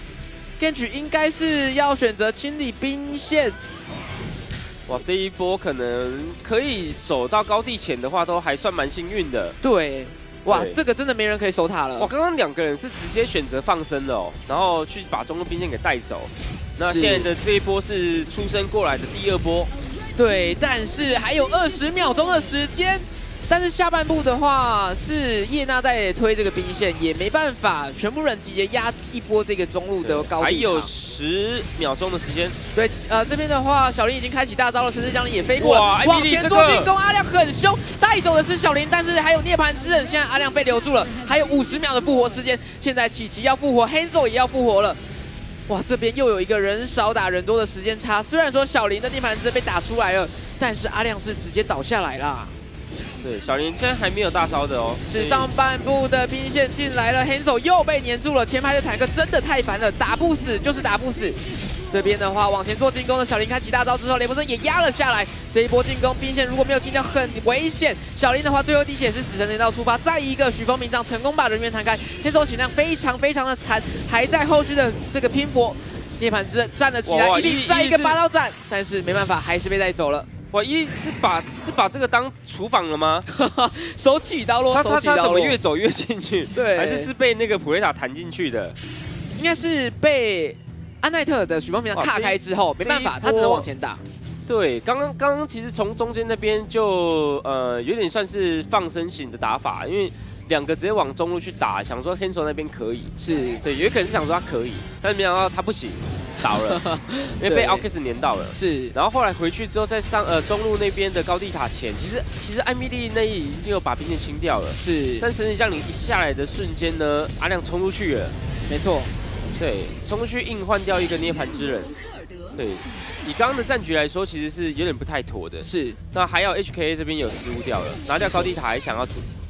A: Genji 应该是要选择清理兵线。
B: 哇，这一波可能可以守到高地前的话，都还算蛮幸运的。
A: 对，哇，这个真的没人可以守塔了。
B: 哇，刚刚2个人是直接选择放生的哦，然后去把中路兵线给带走。那现在的这一波是出生过来的第2波。
A: 对，但是还有20秒钟的时间。但是下半部的话是叶娜在推这个兵线，也没办法，全部人集结压一波这个中路的高地。
B: 还有10秒钟的时间。
A: 对，这边的话，小林已经开启大招了，神之降临也飞过了，往前做进攻，阿亮很凶，带走的是小林，但是还有涅槃之刃，现在阿亮被留住了，还有50秒的复活时间，现在启奇要复活 ，Hanzo 也要复活了。哇，这边又有一个人少打人多的时间差，虽然说小林的涅槃之刃被打出来了，但是阿亮是直接倒下来啦。
B: 对，小林现在还没有大招的哦，
A: 是上半部的兵线进来了 ，Hanzo 又被黏住了，前排的坦克真的太烦了，打不死就是打不死。这边的话往前做进攻的小林开启大招之后，雷魔阵也压了下来。这一波进攻兵线如果没有清掉很危险。小林的话最后滴血是死神连道出发，再一个许峰屏障成功把人员弹开。Hanzo 血量非常非常的残，还在后续的这个拼搏。涅槃之刃站了起来，一定再一个8刀斩，但是没办法，还是被带走了。
B: 哇，是把这个当厨房了吗？
A: 手起刀落，
B: 他怎么越走越进去？
A: 对，
B: 还是被那个普雷塔弹进去的？
A: 应该是被安奈特的许峰屏障卡开之后，没办法，他只能往前打。
B: 对，刚刚其实从中间那边就有点算是放生型的打法，因为2个直接往中路去打，想说 Hanzo 那边可以，
A: 是
B: 对，有可能是想说他可以，但是没想到他不行。倒了，因为被 OKS 黏到了。
A: 是，
B: 然后后来回去之后，在中路那边的高地塔前，其实艾米丽那已经有把兵线清掉了。
A: 是，
B: 但神使降临一下来的瞬间呢，阿亮冲出去了。
A: 没错，
B: 对，冲出去硬换掉一个涅槃之人。对，以刚刚的战局来说，其实是有点不太妥的。
A: 是，
B: 那还有 HKA 这边有失误掉了，拿掉高地塔还想要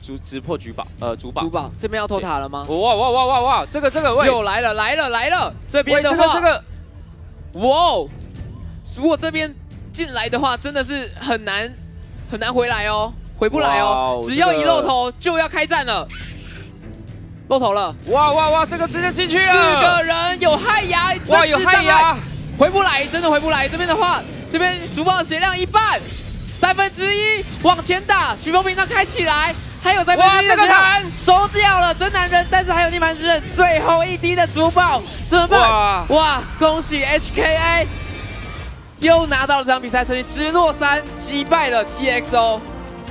B: 直破主堡，
A: 这边要偷塔了吗？
B: 哇，这个喂，
A: 又来了，这边的话，
B: 这个，
A: 哇，如果这边进来的话，真的是很难回来哦，回不来哦，只要一露头就要开战了。露头了，
B: 哇，这个直接进去了
A: ，4个人有害牙，
B: 哇，有害牙，
A: 回不来，真的回不来。这边的话，这边主堡的血量一半，1/3，往前打，许风频道开起来，还有1/3的血量收掉了真男人，但是还有涅槃之刃，最后一滴的主堡怎么办？哇，恭喜 HKA 又拿到了这场比赛胜利，直落3击败了 TXO。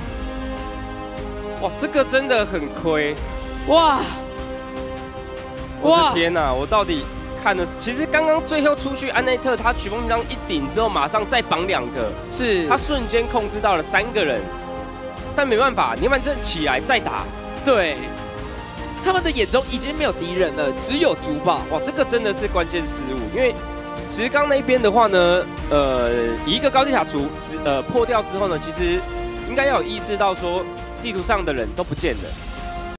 B: 哇，这个真的很亏，
A: 哇！
B: 我的天哪！我到底看的是，其实刚刚最后出去，安奈特他曲风枪一顶之后，马上再绑2个，
A: 是
B: 他瞬间控制到了3个人，但没办法，涅槃阵起来再打，
A: 对，他们的眼中已经没有敌人了，只有主堡。
B: 哇，这个真的是关键失误，因为其实刚那边的话呢，一个高地塔破掉之后呢，其实应该要有意识到说地图上的人都不见了。